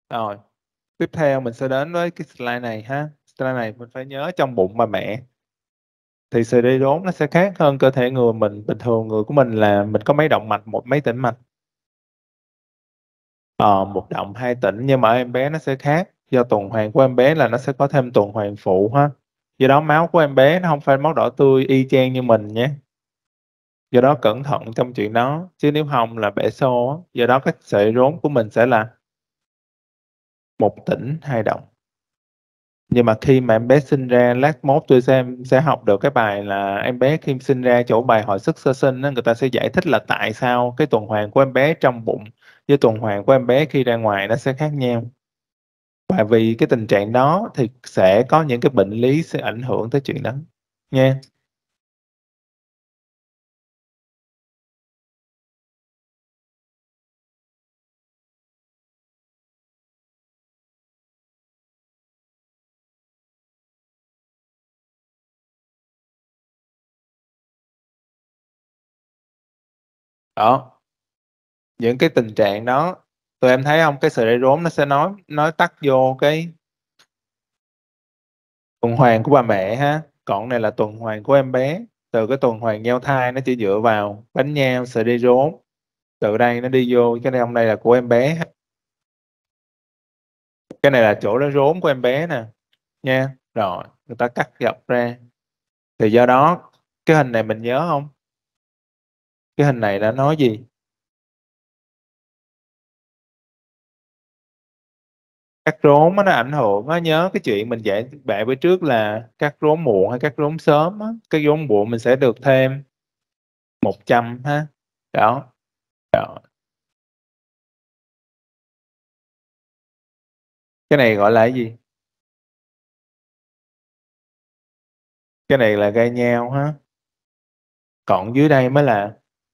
Rồi, tiếp theo mình sẽ đến với cái slide này ha. Slide này mình phải nhớ trong bụng bà mẹ thì CD4 nó sẽ khác hơn cơ thể người mình. Bình thường người của mình là mình có mấy động mạch, mấy tĩnh mạch. Một động hai tĩnh, nhưng mà ở em bé nó sẽ khác. Do tuần hoàn của em bé là nó sẽ có thêm tuần hoàn phụ ha. Do đó máu của em bé nó không phải máu đỏ tươi y chang như mình nhé. Do đó cẩn thận trong chuyện đó, chứ nếu không là bể xô á. Do đó cái sợi rốn của mình sẽ là một tĩnh hai động. Nhưng mà khi mà em bé sinh ra, lát mốt tôi sẽ học được cái bài là em bé khi sinh ra, chỗ bài hồi sức sơ sinh á, người ta sẽ giải thích là tại sao cái tuần hoàn của em bé trong bụng với tuần hoàn của em bé khi ra ngoài nó sẽ khác nhau. Và vì cái tình trạng đó thì sẽ có những cái bệnh lý sẽ ảnh hưởng tới chuyện đó nha. Đó, những cái tình trạng đó tụi em thấy không, cái sợi rốn nó sẽ nói tắt vô cái tuần hoàn của bà mẹ ha, còn này là tuần hoàn của em bé. Từ cái tuần hoàn nhau thai nó chỉ dựa vào bánh nhau sợi dây rốn, từ đây nó đi vô cái này, hôm nay là của em bé, cái này là chỗ nó rốn của em bé nè nha. Rồi người ta cắt dọc ra, thì do đó cái hình này mình nhớ không, cái hình này đã nói gì? Cắt rốn á, nó ảnh hưởng á, nhớ cái chuyện mình dạy bạn bữa trước là cắt rốn muộn hay cắt rốn sớm á. Cái rốn muộn mình sẽ được thêm 100 ha. Đó. Đó, cái này gọi là cái gì? Cái này là gai nhao ha, còn dưới đây mới là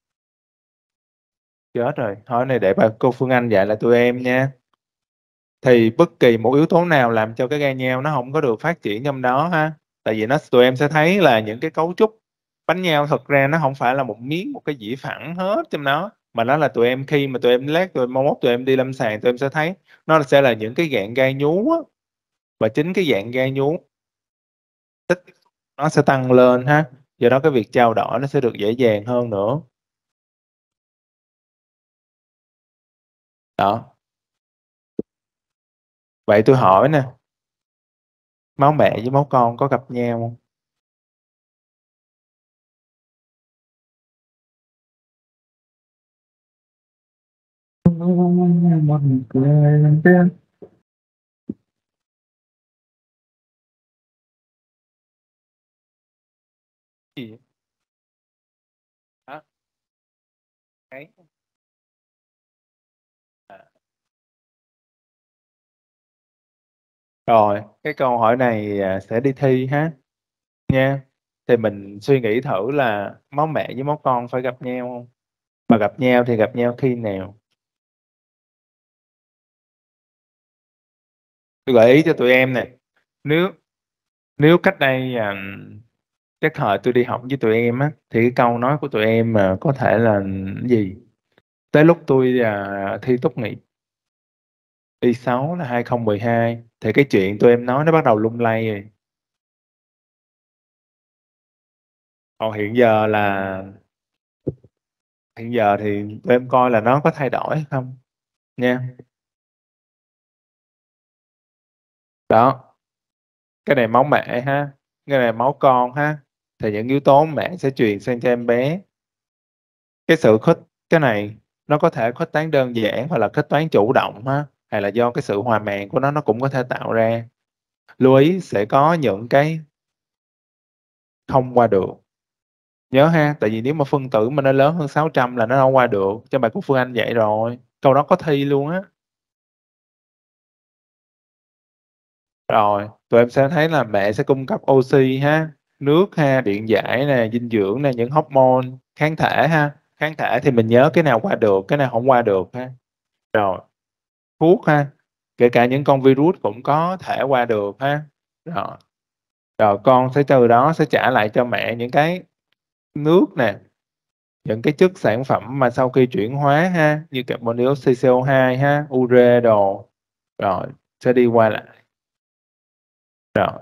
chết rồi. Thôi này để bà cô Phương Anh dạy là tụi em nha. Thì bất kỳ một yếu tố nào làm cho cái gai nhao nó không có được phát triển trong đó ha. Tại vì tụi em sẽ thấy là những cái cấu trúc bánh nhao thật ra nó không phải là một miếng, một cái dĩa phẳng hết trong đó, mà nó là tụi em khi mà tụi em lát tụi em mong mốt tụi em đi lâm sàng tụi em sẽ thấy nó sẽ là những cái dạng gai nhú á. Và chính cái dạng gai nhú tích nó sẽ tăng lên ha. Do đó cái việc trao đổi nó sẽ được dễ dàng hơn nữa. Đó, vậy tôi hỏi nè, máu mẹ với máu con có gặp nhau không? Gì đó, cái à. Rồi cái câu hỏi này sẽ đi thi ha nha. Thì mình suy nghĩ thử là máu mẹ với máu con phải gặp nhau không, mà gặp nhau thì gặp nhau khi nào? Tôi gợi ý cho tụi em nè, nếu nếu cách đây cái thời tôi đi học với tụi em á, thì cái câu nói của tụi em mà có thể là cái gì? Tới lúc tôi thi tốt nghiệp Y6 là 2012 thì cái chuyện tụi em nói nó bắt đầu lung lay rồi. Còn hiện giờ thì tụi em coi là nó có thay đổi hay không nha. Đó, cái này máu mẹ ha, cái này máu con ha. Thì những yếu tố mẹ sẽ truyền sang cho em bé. Cái sự khuếch cái này nó có thể khuếch tán đơn giản hoặc là khuếch tán chủ động ha, hay là do cái sự hòa màng của nó cũng có thể tạo ra. Lưu ý sẽ có những cái không qua được, nhớ ha. Tại vì nếu mà phân tử mà nó lớn hơn 600 là nó không qua được, cho bài của Phương Anh vậy rồi, câu đó có thi luôn á. Rồi tụi em sẽ thấy là mẹ sẽ cung cấp oxy ha, nước ha, điện giải nè, dinh dưỡng nè, những hormone, kháng thể ha. Kháng thể thì mình nhớ cái nào qua được, cái nào không qua được ha. Rồi thuốc ha, kể cả những con virus cũng có thể qua được ha. Rồi, rồi con sẽ từ đó sẽ trả lại cho mẹ những cái nước nè, những cái chất sản phẩm mà sau khi chuyển hóa ha, như carbon dioxide, CO2 ha, ure đồ. Rồi, sẽ đi qua lại. Rồi.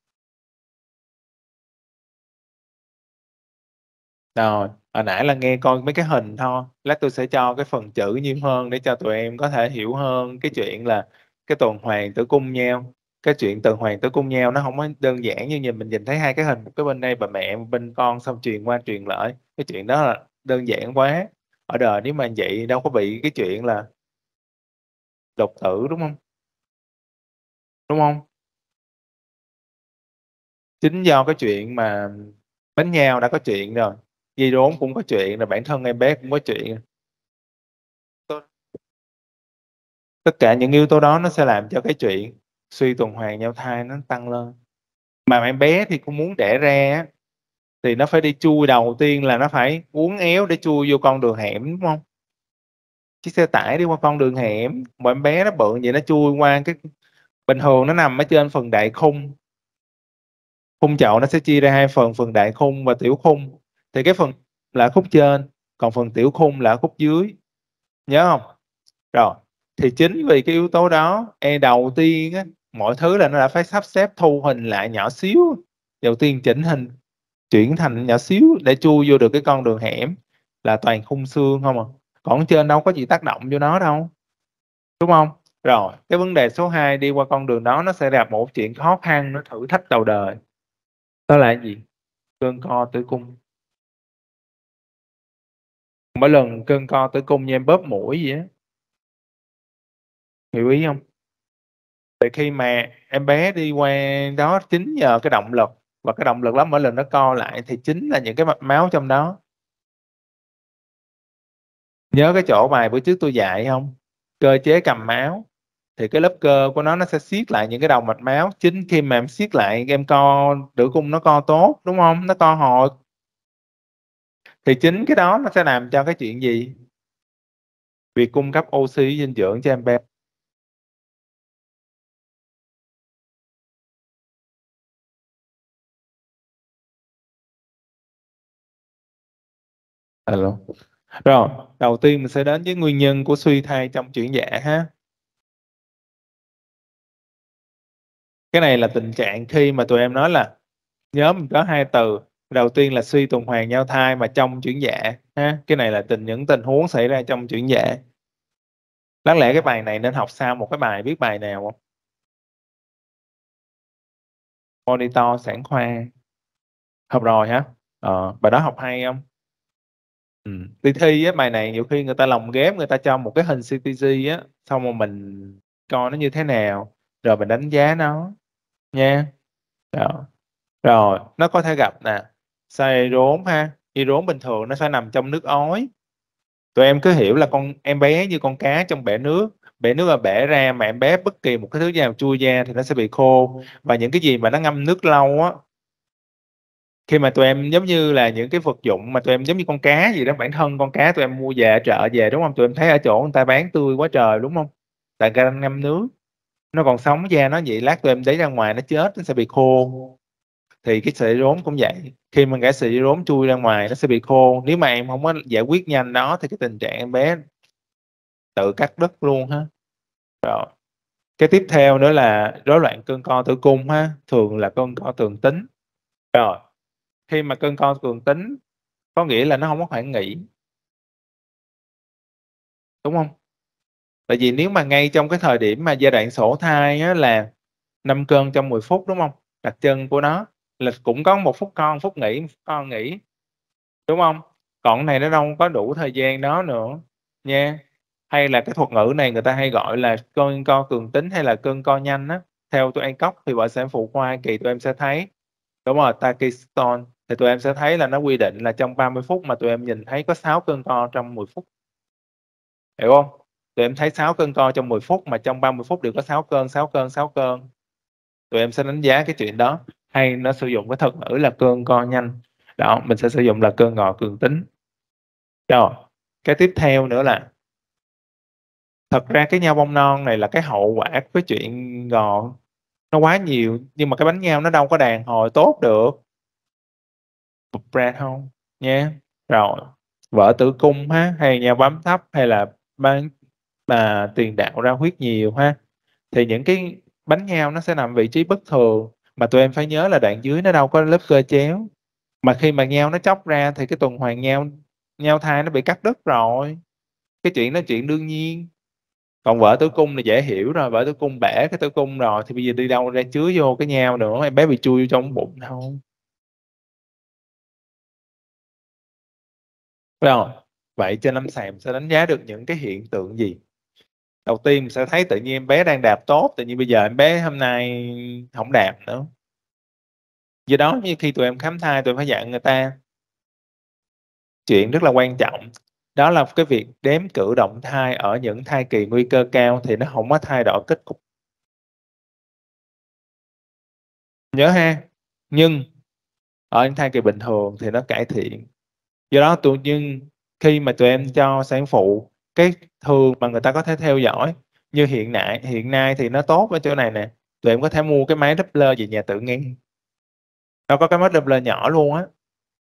Rồi, hồi nãy là nghe coi mấy cái hình thôi. Lát tôi sẽ cho cái phần chữ nhiều hơn để cho tụi em có thể hiểu hơn cái chuyện là cái tuần hoàn tử cung nhau. Cái chuyện tuần hoàn tử cung nhau nó không có đơn giản như mình nhìn thấy hai cái hình, một cái bên đây bà mẹ, một bên con, xong truyền qua truyền lại. Cái chuyện đó là đơn giản quá. Ở đời nếu mà vậy đâu có bị cái chuyện là đột tử, đúng không? Đúng không? Chính do cái chuyện mà bánh nhau đã có chuyện rồi, dây rốn cũng có chuyện rồi, bản thân em bé cũng có chuyện. Tất cả những yếu tố đó nó sẽ làm cho cái chuyện suy tuần hoàn nhau thai nó tăng lên. Mà em bé thì cũng muốn đẻ ra á, thì nó phải đi chui, đầu tiên là nó phải uốn éo để chui vô con đường hẻm, đúng không? Chiếc xe tải đi qua con đường hẻm, mà em bé nó bự vậy nó chui qua cái, bình thường nó nằm ở trên phần đại khung. Khung chậu nó sẽ chia ra hai phần, phần đại khung và tiểu khung. Thì cái phần là khúc trên, còn phần tiểu khung là khúc dưới, nhớ không? Rồi, thì chính vì cái yếu tố đó, đầu tiên á, mọi thứ là nó đã phải sắp xếp thu hình lại nhỏ xíu. Đầu tiên chỉnh hình, chuyển thành nhỏ xíu để chui vô được cái con đường hẻm, là toàn khung xương không à. Còn trên đâu có gì tác động vô nó đâu, đúng không? Rồi, cái vấn đề số 2 đi qua con đường đó nó sẽ gặp một chuyện khó khăn, nó thử thách đầu đời. Đó là cái gì? Cơn co tử cung. Mỗi lần cơn co tử cung như em bóp mũi vậy á, hiểu ý không? Thì khi mà em bé đi qua đó, chính nhờ cái động lực, và cái động lực đó mỗi lần nó co lại thì chính là những cái mạch máu trong đó. Nhớ cái chỗ bài bữa trước tôi dạy không? Cơ chế cầm máu, thì cái lớp cơ của nó sẽ siết lại những cái đầu mạch máu. Chính khi mà em siết lại, em co tử cung nó co tốt, đúng không? Nó co hồi, thì chính cái đó nó sẽ làm cho cái chuyện gì? Việc cung cấp oxy dinh dưỡng cho em bé. Alo. Rồi, đầu tiên mình sẽ đến với nguyên nhân của suy thai trong chuyển dạ ha. Cái này là tình trạng khi mà tụi em nói là, nhớ mình có hai từ. Đầu tiên là suy tuần hoàn nhau thai mà trong chuyển dạ ha. Cái này là những tình huống xảy ra trong chuyển dạ. Đáng lẽ cái bài này nên học sau một cái bài, biết bài nào không? Monitor sản khoa. Học rồi hả? Bài đó học hay không? Ừ. Đi thi á, bài này nhiều khi người ta lồng ghép, người ta cho một cái hình CTG á, xong rồi mình coi nó như thế nào, rồi mình đánh giá nó nha. Rồi, rồi nó có thể gặp nè, sai rốn ha. Đi rốn bình thường nó sẽ nằm trong nước ối. Tụi em cứ hiểu là con em bé như con cá trong bể nước. Bể nước là bể ra, mà em bé bất kỳ một cái thứ gì nào chui ra thì nó sẽ bị khô. Và những cái gì mà nó ngâm nước lâu á, khi mà tụi em giống như là những cái vật dụng mà tụi em giống như con cá gì đó, bản thân con cá tụi em mua về ở chợ về, đúng không? Tụi em thấy ở chỗ người ta bán tươi quá trời, đúng không? Tại người ta đang ngâm nước, nó còn sống da nó vậy, lát tụi em lấy ra ngoài nó chết, nó sẽ bị khô. Thì cái sợi rốn cũng vậy, khi mà cái sợi rốn chui ra ngoài nó sẽ bị khô. Nếu mà em không có giải quyết nhanh đó thì cái tình trạng em bé tự cắt đứt luôn ha. Rồi, cái tiếp theo nữa là rối loạn cơn co tử cung ha, thường là cơn co thường tính. Rồi, khi mà cơn co thường tính có nghĩa là nó không có khoảng nghỉ, đúng không? Tại vì nếu mà ngay trong cái thời điểm mà giai đoạn sổ thai á, là 5 cơn trong 10 phút, đúng không? Đặc trưng của nó là cũng có 1 phút con, 1 phút nghỉ, 1 phút con nghỉ, đúng không? Còn cái này nó đâu có đủ thời gian đó nữa nha. Hay là cái thuật ngữ này người ta hay gọi là cơn co cường tính hay là cơn co nhanh á. Theo tụi Anh Cốc thì vợ sản phụ khoa kỳ tụi em sẽ thấy, đúng rồi, Takiston, thì tụi em sẽ thấy là nó quy định là trong 30 phút mà tụi em nhìn thấy có 6 cơn co trong 10 phút, hiểu không? Tụi em thấy 6 cơn co trong 10 phút mà trong 30 phút đều có 6 cơn, 6 cơn, 6 cơn. Tụi em sẽ đánh giá cái chuyện đó. Hay nó sử dụng cái thuật ngữ là cơn co nhanh. Đó, mình sẽ sử dụng là cơn co cường tính. Rồi, cái tiếp theo nữa là, thật ra cái nhau bông non này là cái hậu quả của cái chuyện gò nó quá nhiều, nhưng mà cái bánh nhau nó đâu có đàn hồi tốt được, ra không nha. Rồi, vỡ tử cung ha, hay nhau bám thấp, hay là bán tiền đạo ra huyết nhiều ha. thì những cái bánh nhau nó sẽ nằm vị trí bất thường, mà tụi em phải nhớ là đoạn dưới nó đâu có lớp cơ chéo. Mà khi mà nhau nó chóc ra thì cái tuần hoàn nhau thai nó bị cắt đứt rồi. Cái chuyện đó chuyện đương nhiên. Còn vỡ tử cung là dễ hiểu rồi, vỡ tử cung bể cái tử cung rồi thì bây giờ đi đâu ra chứa vô cái nhau nữa, em bé bị chui vô trong bụng đâu. Phải không? Vậy trên lâm sàng sẽ đánh giá được những cái hiện tượng gì? Đầu tiên mình sẽ thấy tự nhiên em bé đang đạp tốt, tự nhiên bây giờ em bé hôm nay không đạp nữa. Do đó như khi tụi em khám thai tụi em phải dặn người ta chuyện rất là quan trọng, đó là cái việc đếm cử động thai ở những thai kỳ nguy cơ cao thì nó không có thay đổi kết cục. Nhớ ha. Nhưng ở những thai kỳ bình thường thì nó cải thiện. Do đó nhưng khi mà tụi em cho sản phụ, cái thường mà người ta có thể theo dõi như hiện nay thì nó tốt ở chỗ này nè, tụi em có thể mua cái máy Doppler về nhà tự nghe. Nó có cái máy Doppler nhỏ luôn á,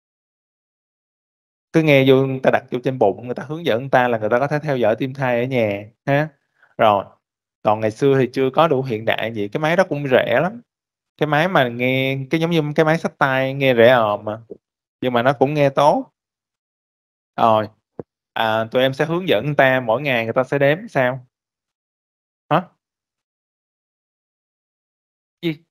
cứ nghe vô, người ta đặt vô trên bụng, người ta hướng dẫn người ta là người ta có thể theo dõi tim thai ở nhà ha. Rồi còn ngày xưa thì chưa có đủ hiện đại gì, cái máy đó cũng rẻ lắm, cái máy mà nghe cái giống như cái máy xách tay nghe rẻ òm mà, nhưng mà nó cũng nghe tốt. Rồi tụi em sẽ hướng dẫn người ta mỗi ngày người ta sẽ đếm sao hả? Gì?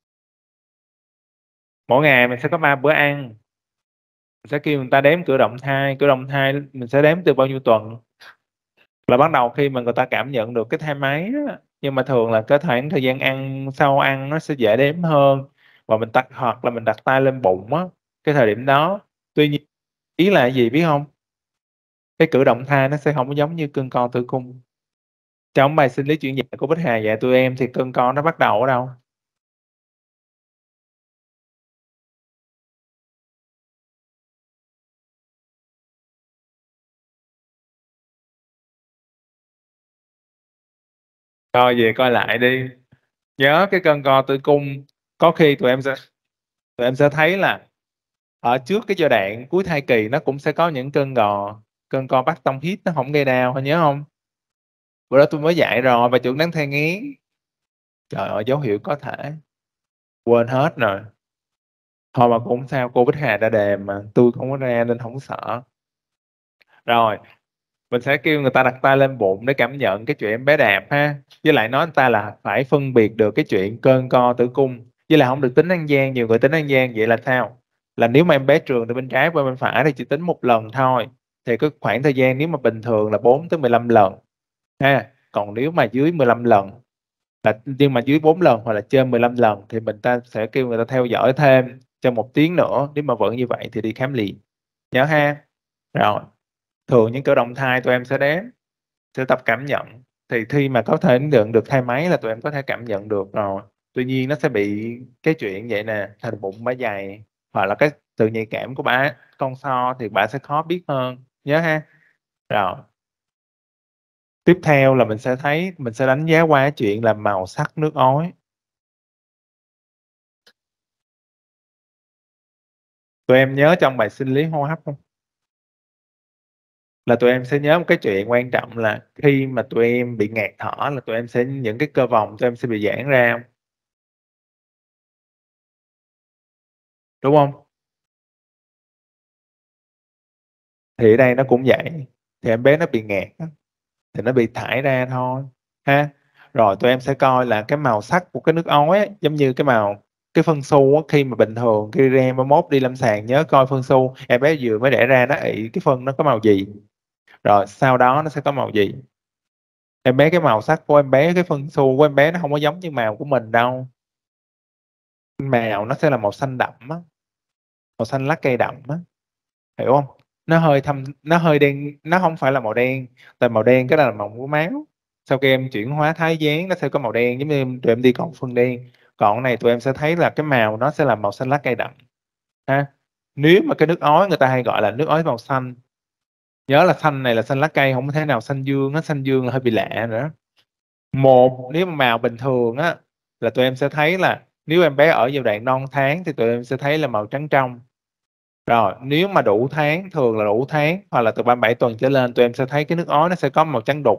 Mỗi ngày mình sẽ có 3 bữa ăn, mình sẽ kêu người ta đếm cử động thai mình sẽ đếm từ bao nhiêu tuần, là bắt đầu khi mà người ta cảm nhận được cái thai máy đó. Nhưng mà thường là cái khoảng thời gian ăn sau ăn nó sẽ dễ đếm hơn, và mình đặt hoặc là mình đặt tay lên bụng á cái thời điểm đó. Tuy nhiên ý là gì biết không, cái cử động thai nó sẽ không có giống như cưng con tử cung. Trong bài sinh lý chuyển dạ của Bích Hà dạy tụi em thì cưng con nó bắt đầu ở đâu? Coi về coi lại đi, nhớ cái cân co tử cung. Có khi tụi em sẽ thấy là ở trước cái giai đoạn cuối thai kỳ nó cũng sẽ có những cơn co bắt tông hít nó không gây đau, nhớ không? Bữa đó tôi mới dạy rồi, và chuẩn đoán thai nghén. Trời ơi, dấu hiệu có thể quên hết rồi. Thôi mà cũng không sao, cô Bích Hà đã đề mà tôi không có ra nên không sợ. Rồi mình sẽ kêu người ta đặt tay lên bụng để cảm nhận cái chuyện em bé đạp ha, với lại nói người ta là phải phân biệt được cái chuyện cơn co tử cung, với lại không được tính ăn gian. Nhiều người tính ăn gian vậy là sao, là nếu mà em bé trường từ bên trái qua bên phải thì chỉ tính một lần thôi, thì cái khoảng thời gian nếu mà bình thường là 4 tới 15 lần ha. Còn nếu mà dưới 15 lần là, nhưng mà dưới 4 lần hoặc là trên 15 lần thì mình ta sẽ kêu người ta theo dõi thêm trong 1 tiếng nữa, nếu mà vẫn như vậy thì đi khám liền, nhớ ha. Rồi thường những cử động thai tụi em sẽ đếm, sẽ tập cảm nhận, thì khi mà có thể nhận được thai máy là tụi em có thể cảm nhận được rồi. Tuy nhiên nó sẽ bị cái chuyện vậy nè, thành bụng bả dày hoặc là cái sự nhạy cảm của bả con so thì bả sẽ khó biết hơn, nhớ ha. Rồi tiếp theo là mình sẽ đánh giá qua cái chuyện là màu sắc nước ối. Tụi em nhớ trong bài sinh lý hô hấp không, là tụi em sẽ nhớ một cái chuyện quan trọng là khi mà tụi em bị ngạt thở là tụi em sẽ những cái cơ vòng tụi em sẽ bị giãn ra không? Đúng không? Thì ở đây nó cũng vậy, thì em bé nó bị ngạt á, thì nó bị thải ra thôi ha. Rồi tụi em sẽ coi là cái màu sắc của cái nước ối á, giống như cái màu cái phân xu á, khi mà bình thường khi ra 31 đi lâm sàng nhớ coi phân xu em bé vừa mới đẻ ra nó ị cái phân nó có màu gì, rồi sau đó nó sẽ có màu gì. Em bé cái màu sắc của em bé, cái phân xu của em bé nó không có giống như màu của mình đâu, màu nó sẽ là màu xanh đậm á, màu xanh lá cây đậm á, hiểu không? Nó hơi thâm, nó hơi đen, nó không phải là màu đen, tại màu đen cái đó là màu của máu, sau khi em chuyển hóa thái gián nó sẽ có màu đen, giống như tụi em đi cộng phân đen. Còn cái này tụi em sẽ thấy là cái màu nó sẽ là màu xanh lá cây đậm ha. Nếu mà cái nước ối người ta hay gọi là nước ối màu xanh, nhớ là xanh này là xanh lá cây, không có thể nào xanh dương, nó xanh dương là hơi bị lạ nữa. Nếu mà màu bình thường á là tụi em sẽ thấy là nếu em bé ở giai đoạn non tháng thì tụi em sẽ thấy là màu trắng trong. Rồi nếu mà đủ tháng, thường là đủ tháng hoặc là từ 37 tuần trở lên, tụi em sẽ thấy cái nước ối nó sẽ có màu trắng đục.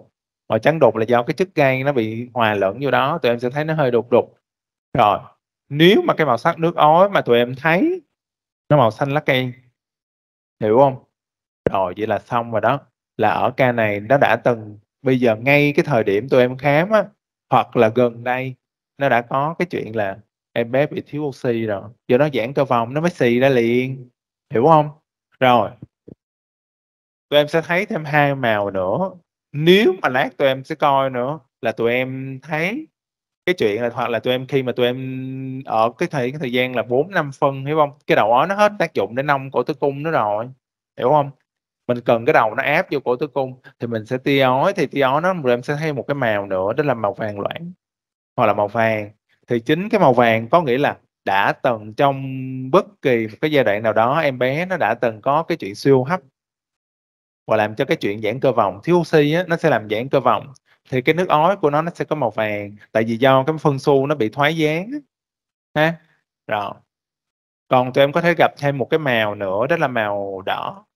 Màu trắng đục là do cái chất gây nó bị hòa lẫn vô đó, tụi em sẽ thấy nó hơi đục đục. Rồi, nếu mà cái màu sắc nước ối mà tụi em thấy nó màu xanh lá cây, hiểu không? Rồi, vậy là xong rồi đó. Là ở ca này nó đã từng, bây giờ ngay cái thời điểm tụi em khám á, hoặc là gần đây, nó đã có cái chuyện là em bé bị thiếu oxy rồi. Do đó giãn cơ vòng nó mới xì ra liền. Hiểu không? Rồi, tụi em sẽ thấy thêm hai màu nữa. Nếu mà lát tụi em sẽ coi nữa là tụi em thấy cái chuyện là, hoặc là tụi em khi mà tụi em ở cái thời gian là 4-5 phân, hiểu không? Cái đầu ó nó hết tác dụng để nông cổ tử cung nữa rồi. Hiểu không? Mình cần cái đầu nó áp vô cổ tử cung thì mình sẽ tia ói, thì tia ói nó tụi em sẽ thấy một cái màu nữa, đó là màu vàng loãng hoặc là màu vàng. Thì chính cái màu vàng có nghĩa là đã từng trong bất kỳ một cái giai đoạn nào đó em bé nó đã từng có cái chuyện siêu hấp và làm cho cái chuyện giãn cơ vòng, thiếu oxy á, nó sẽ làm giãn cơ vòng, thì cái nước ối của nó sẽ có màu vàng, tại vì do cái phân xu nó bị thoái dáng ha. Rồi, còn tụi em có thể gặp thêm một cái màu nữa, đó là màu đỏ.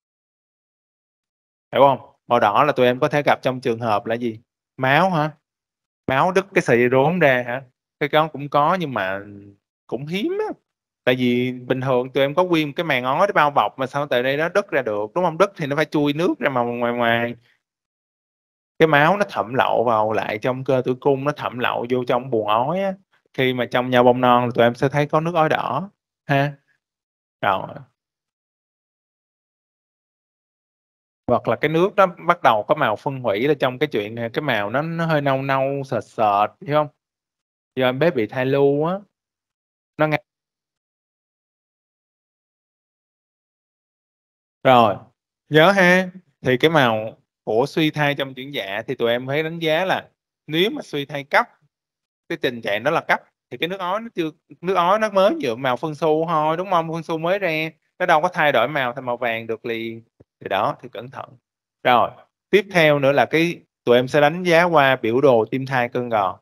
Hiểu không? Màu đỏ là tụi em có thể gặp trong trường hợp là gì? Máu hả? Máu đứt cái sợi rốn ra hả? Cái đó cũng có nhưng mà cũng hiếm á. Tại vì bình thường tụi em có nguyên cái màng ói để bao bọc mà sao tại đây nó đứt ra được, đúng không? Đứt thì nó phải chui nước ra mà ngoài ngoài. Cái máu nó thẩm lậu vào lại trong cơ tử cung, nó thẩm lậu vô trong buồng ói á. Khi mà trong nhau bông non tụi em sẽ thấy có nước ói đỏ ha. Rồi, hoặc là cái nước đó bắt đầu có màu phân hủy là trong cái chuyện này, cái màu nó hơi nâu nâu sệt sệt, hiểu không? Do em bé bị thai lưu á, nó ngay. Rồi, nhớ ha. Thì cái màu của suy thai trong chuyển dạ thì tụi em phải đánh giá là nếu mà suy thai cấp, cái tình trạng đó là cấp, thì cái nước ối nó chưa, nước ối nó mới nhuộm màu phân xu thôi, đúng không? Phân xu mới ra, nó đâu có thay đổi màu thành màu vàng được liền. Thì đó, thì cẩn thận. Rồi, tiếp theo nữa là cái tụi em sẽ đánh giá qua biểu đồ tim thai cân gò.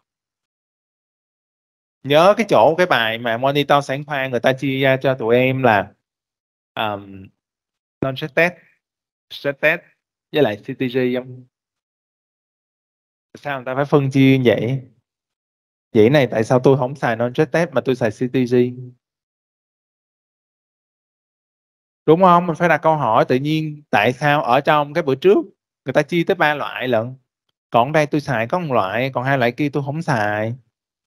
Nhớ cái chỗ cái bài mà monitor sản khoa người ta chia ra cho tụi em là um, non-stress test, stress test với lại CTG không? Sao người ta phải phân chia như vậy? Vậy này tại sao tôi không xài non-stress test mà tôi xài CTG? Đúng không? Mình phải đặt câu hỏi tự nhiên tại sao ở trong cái bữa trước người ta chia tới 3 loại lận. Còn ở đây tôi xài có 1 loại, còn 2 loại kia tôi không xài.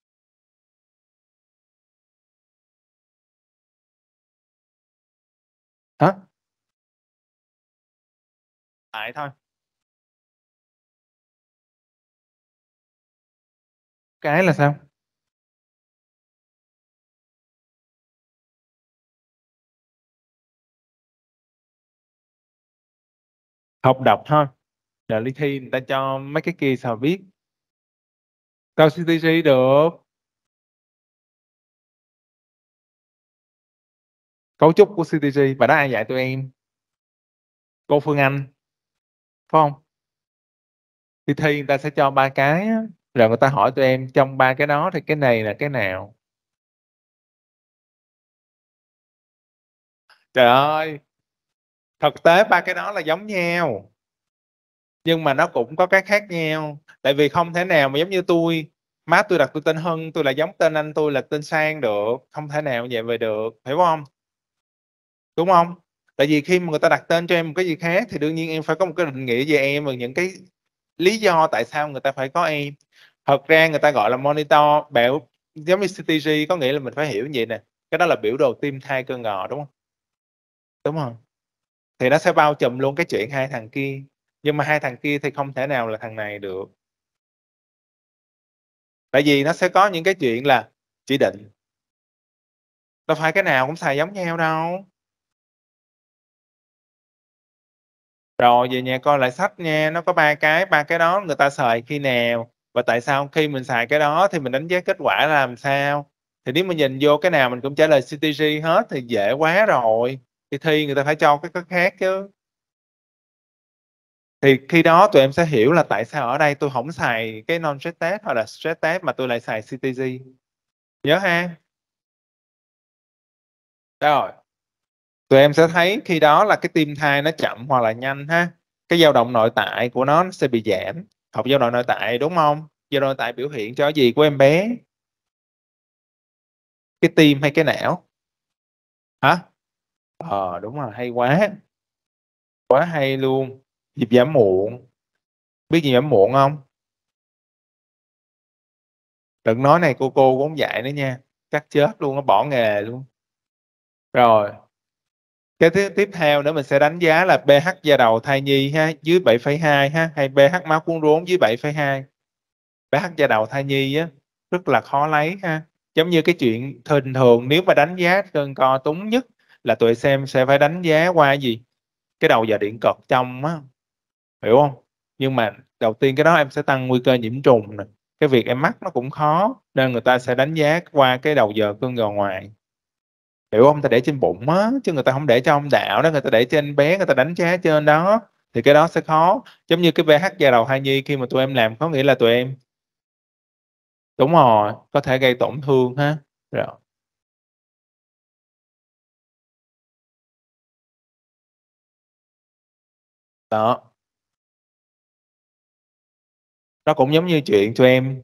Hả? Tại thôi. Cái là sao? Học đọc thôi. Giờ đi thi người ta cho mấy cái kia sao biết. Tao CTG được. Cấu trúc của CTG và đó ai dạy tụi em? Cô Phương Anh, phải không? Đi thi người ta sẽ cho 3 cái á. Rồi người ta hỏi tụi em trong 3 cái đó thì cái này là cái nào? Trời ơi, thực tế 3 cái đó là giống nhau, nhưng mà nó cũng có cái khác nhau. Tại vì không thể nào mà giống như tôi, má tôi đặt tôi tên Hân, tôi là giống tên anh tôi là tên Sang được. Không thể nào vậy về được, hiểu không? Đúng không? Tại vì khi mà người ta đặt tên cho em một cái gì khác thì đương nhiên em phải có một cái định nghĩa về em và những cái lý do tại sao người ta phải có em. Thật ra người ta gọi là monitor biểu, giống như CTG, có nghĩa là mình phải hiểu như vậy nè. Cái đó là biểu đồ tim thai cơ ngò, đúng không? Đúng không? Thì nó sẽ bao trùm luôn cái chuyện 2 thằng kia, nhưng mà 2 thằng kia thì không thể nào là thằng này được. Tại vì nó sẽ có những cái chuyện là chỉ định, đâu phải cái nào cũng xài giống nhau đâu. Rồi về nhà coi lại sách nha, nó có 3 cái đó người ta xài khi nào và tại sao khi mình xài cái đó thì mình đánh giá kết quả là làm sao. Thì nếu mà nhìn vô cái nào mình cũng trả lời CTG hết thì dễ quá rồi. Thì thi người ta phải cho cái khác chứ. Thì khi đó tụi em sẽ hiểu là tại sao ở đây tôi không xài cái non-stress test hoặc là stress test mà tôi lại xài CTG. Nhớ ha. Rồi, tụi em sẽ thấy khi đó là cái tim thai nó chậm hoặc là nhanh ha. Cái dao động nội tại của nó sẽ bị giảm Học giao đồ nội tại đúng không? Giao đồ nội tại biểu hiện cho gì của em bé? Cái tim hay cái não? Hả? Đúng rồi, hay quá. Quá hay luôn. Nhịp giảm muộn. Biết nhịp giảm muộn không? Đừng nói này cô cũng không dạy nữa nha. Chắc chết luôn, nó bỏ nghề luôn. Rồi, cái tiếp theo nữa mình sẽ đánh giá là pH da đầu thai nhi ha, dưới 7,2 ha, hay pH máu cuống rốn dưới 7,2. pH da đầu thai nhi á, rất là khó lấy ha. Giống như cái chuyện thường thường nếu mà đánh giá cơn co túng nhất là tụi xem sẽ phải đánh giá qua cái gì? Cái đầu giờ điện cực trong á, hiểu không? Nhưng mà đầu tiên cái đó em sẽ tăng nguy cơ nhiễm trùng nè. Cái việc em mắc nó cũng khó, nên người ta sẽ đánh giá qua cái đầu giờ cơn giò ngoài. Hiểu không? Ta để trên bụng á, chứ người ta không để trong đạo đó, người ta để trên bé, người ta đánh giá trên đó. Thì cái đó sẽ khó. Giống như cái pH da đầu thai nhi khi mà tụi em làm có nghĩa là tụi em, đúng rồi, có thể gây tổn thương ha. Rồi. Đó, nó cũng giống như chuyện tụi em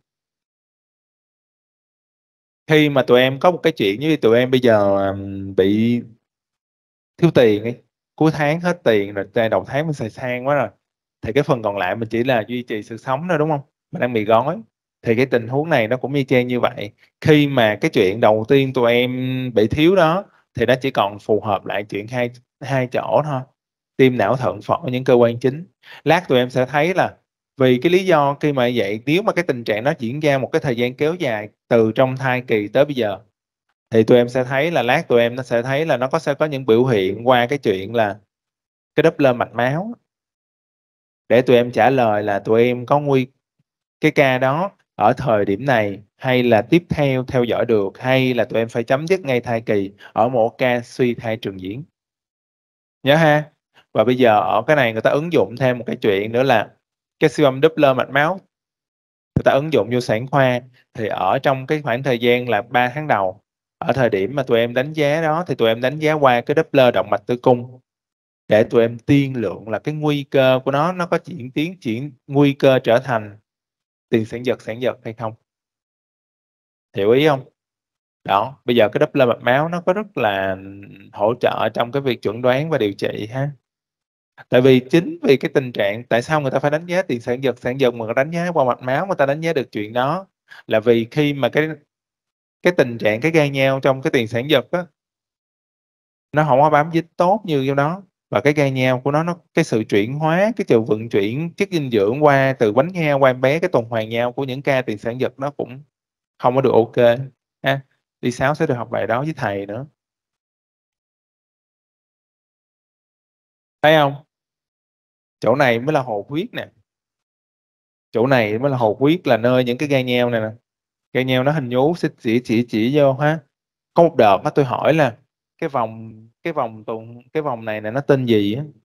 khi mà tụi em có một cái chuyện như tụi em bây giờ bị thiếu tiền ấy, cuối tháng hết tiền rồi, đầu tháng mình xài sang quá rồi, thì cái phần còn lại mình chỉ là duy trì sự sống thôi đúng không? Mình đang bị gói. Thì cái tình huống này nó cũng y chang như vậy. Khi mà cái chuyện đầu tiên tụi em bị thiếu đó thì nó chỉ còn phù hợp lại chuyện hai hai chỗ thôi: tim, não, thận, phổi, những cơ quan chính. Lát tụi em sẽ thấy là vì cái lý do khi mà vậy, nếu mà cái tình trạng nó diễn ra một cái thời gian kéo dài từ trong thai kỳ tới bây giờ, thì tụi em sẽ thấy là lát tụi em nó sẽ thấy là nó sẽ có những biểu hiện qua cái chuyện là cái Doppler mạch máu, để tụi em trả lời là tụi em có cái ca đó ở thời điểm này, hay là tiếp theo theo dõi được, hay là tụi em phải chấm dứt ngay thai kỳ ở một ca suy thai trường diễn. Nhớ ha. Và bây giờ ở cái này người ta ứng dụng thêm một cái chuyện nữa là cái siêu âm Doppler mạch máu, người ta ứng dụng vô sản khoa. Thì ở trong cái khoảng thời gian là 3 tháng đầu, ở thời điểm mà tụi em đánh giá đó, thì tụi em đánh giá qua cái Doppler động mạch tử cung, để tụi em tiên lượng là cái nguy cơ của nó có tiến triển nguy cơ trở thành tiền sản giật hay không. Hiểu ý không? Đó, bây giờ cái Doppler mạch máu nó có rất là hỗ trợ trong cái việc chẩn đoán và điều trị ha. Tại vì chính vì cái tình trạng tại sao người ta phải đánh giá tiền sản giật mà đánh giá qua mạch máu, người ta đánh giá được chuyện đó là vì khi mà cái tình trạng cái gây nhau trong cái tiền sản giật á, nó không có bám dính tốt như trong đó, và cái gây nhau của nó cái sự chuyển hóa, cái sự vận chuyển chất dinh dưỡng qua từ bánh nhau qua em bé, cái tuần hoàn nhau của những ca tiền sản giật nó cũng không có được ok ha. Đi 6 sẽ được học bài đó với thầy nữa, thấy không? Chỗ này mới là hồ huyết nè, chỗ này mới là hồ huyết, là nơi những cái gai nheo này nè. Gai nheo nó hình nhú, xích chỉ vô ha. Có một đợt đó tôi hỏi là cái vòng này nó tên gì á,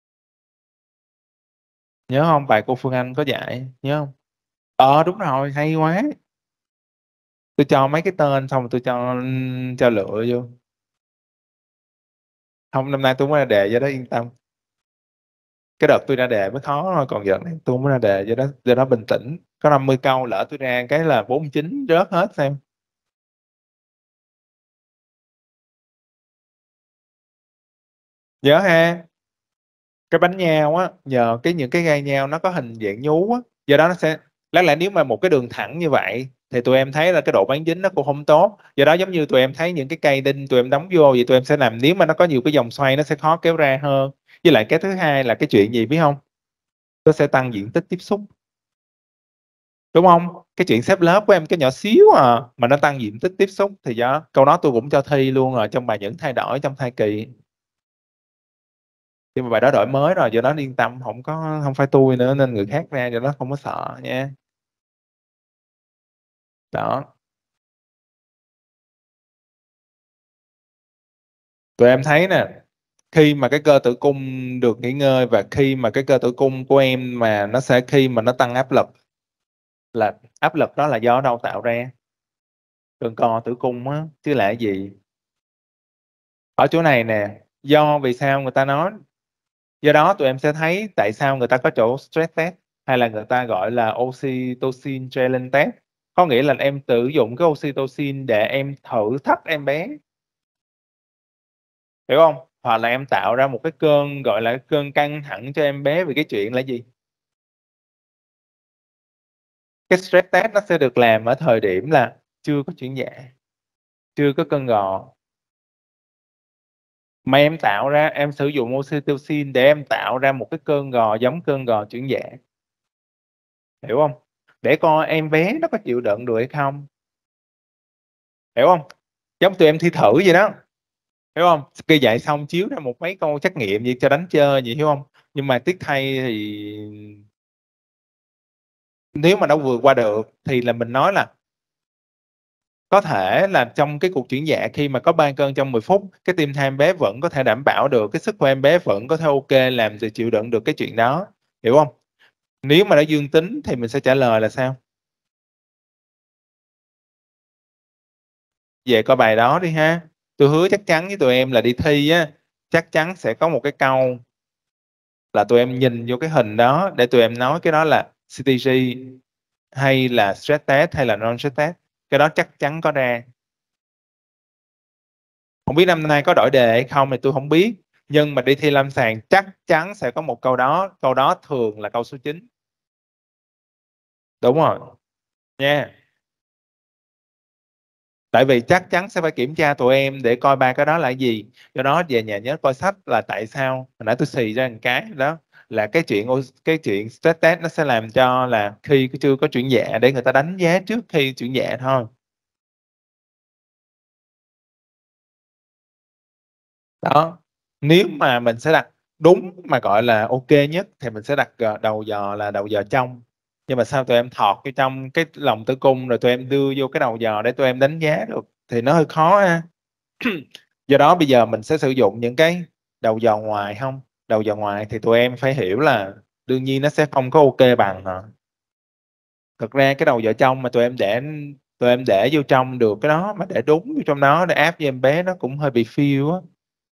nhớ không? Bài cô Phương Anh có dạy, nhớ không? Đúng rồi, hay quá. Tôi cho mấy cái tên xong rồi tôi cho lựa vô. Không, năm nay tôi mới ra đề, do đó yên tâm. Cái đợt tôi ra đề mới khó thôi, còn giờ này tôi mới ra đề, do đó bình tĩnh. Có 50 câu, lỡ tôi ra cái là 49 rớt hết xem. Nhớ ha. Cái bánh nhau á, nhờ những cái gai nhau nó có hình dạng nhú á, do đó nó sẽ lẽ lại nếu mà một cái đường thẳng như vậy thì tụi em thấy là cái độ bán dính nó cũng không tốt. Do đó giống như tụi em thấy những cái cây đinh tụi em đóng vô, vậy tụi em sẽ làm, nếu mà nó có nhiều cái vòng xoay nó sẽ khó kéo ra hơn. Với lại cái thứ hai là cái chuyện gì biết không? Nó sẽ tăng diện tích tiếp xúc, đúng không? Cái chuyện xếp lớp của em cái nhỏ xíu mà nó tăng diện tích tiếp xúc, thì do câu đó tôi cũng cho thi luôn rồi trong bài những thay đổi trong thai kỳ. Nhưng mà bài đó đổi mới rồi, do đó yên tâm, không phải tôi nữa nên người khác ra, do đó không có sợ nha. Đó, tụi em thấy nè, khi mà cái cơ tử cung được nghỉ ngơi, và khi mà cái cơ tử cung của em mà nó sẽ khi mà nó tăng áp lực, là áp lực đó là do đâu tạo ra? Cơn co tử cung á, chứ là cái gì? Ở chỗ này nè, do vì sao người ta nói, do đó tụi em sẽ thấy tại sao người ta có chỗ stress test. hay là người ta gọi là oxytocin challenge test. Có nghĩa là em sử dụng cái oxytocin để em thử thách em bé, hiểu không? Hoặc là em tạo ra một cái cơn gọi là cơn căng thẳng cho em bé, vì cái chuyện là gì? Cái stress test nó sẽ được làm ở thời điểm là chưa có chuyển dạ, chưa có cơn gò, mà em tạo ra, em sử dụng oxytocin để em tạo ra một cái cơn gò giống cơn gò chuyển dạ, hiểu không? Để coi em bé nó có chịu đựng được hay không, hiểu không? Giống tụi em thi thử vậy đó, hiểu không? Khi dạy xong chiếu ra một mấy câu trắc nghiệm gì cho đánh chơi vậy, hiểu không? Nhưng mà tiếc thay thì nếu mà nó vượt qua được thì là mình nói là có thể là trong cái cuộc chuyển dạ, khi mà có ban cơn trong 10 phút, cái tim thai em bé vẫn có thể đảm bảo được, cái sức khỏe em bé vẫn có thể ok, làm từ chịu đựng được cái chuyện đó, hiểu không? Nếu mà nó dương tính thì mình sẽ trả lời là sao? Về coi bài đó đi ha. Tôi hứa chắc chắn với tụi em là đi thi á, chắc chắn sẽ có một cái câu là tụi em nhìn vô cái hình đó để tụi em nói cái đó là CTG hay là stress test hay là non stress test, cái đó chắc chắn có ra. Không biết năm nay có đổi đề hay không thì tôi không biết, nhưng mà đi thi lâm sàng chắc chắn sẽ có một câu đó thường là câu số 9. Đúng rồi nha, tại vì chắc chắn sẽ phải kiểm tra tụi em để coi ba cái đó là cái gì. Do đó về nhà nhớ coi sách là tại sao hồi nãy tôi xì ra một cái đó, là cái chuyện stress test nó sẽ làm cho là khi chưa có chuyển dạ để người ta đánh giá trước khi chuyển dạ thôi. Đó, nếu mà mình sẽ đặt đúng mà gọi là ok nhất thì mình sẽ đặt đầu giò là đầu giò trong, nhưng mà sao tụi em thọt vô trong cái lòng tử cung rồi tụi em đưa vô cái đầu giò để tụi em đánh giá được thì nó hơi khó ha. Do đó bây giờ mình sẽ sử dụng những cái đầu giò ngoài không, đầu giò ngoài thì tụi em phải hiểu là đương nhiên nó sẽ không có ok bằng thực ra cái đầu giò trong mà tụi em để vô trong được cái đó, mà để đúng vô trong đó để áp với em bé nó cũng hơi bị phiêu á.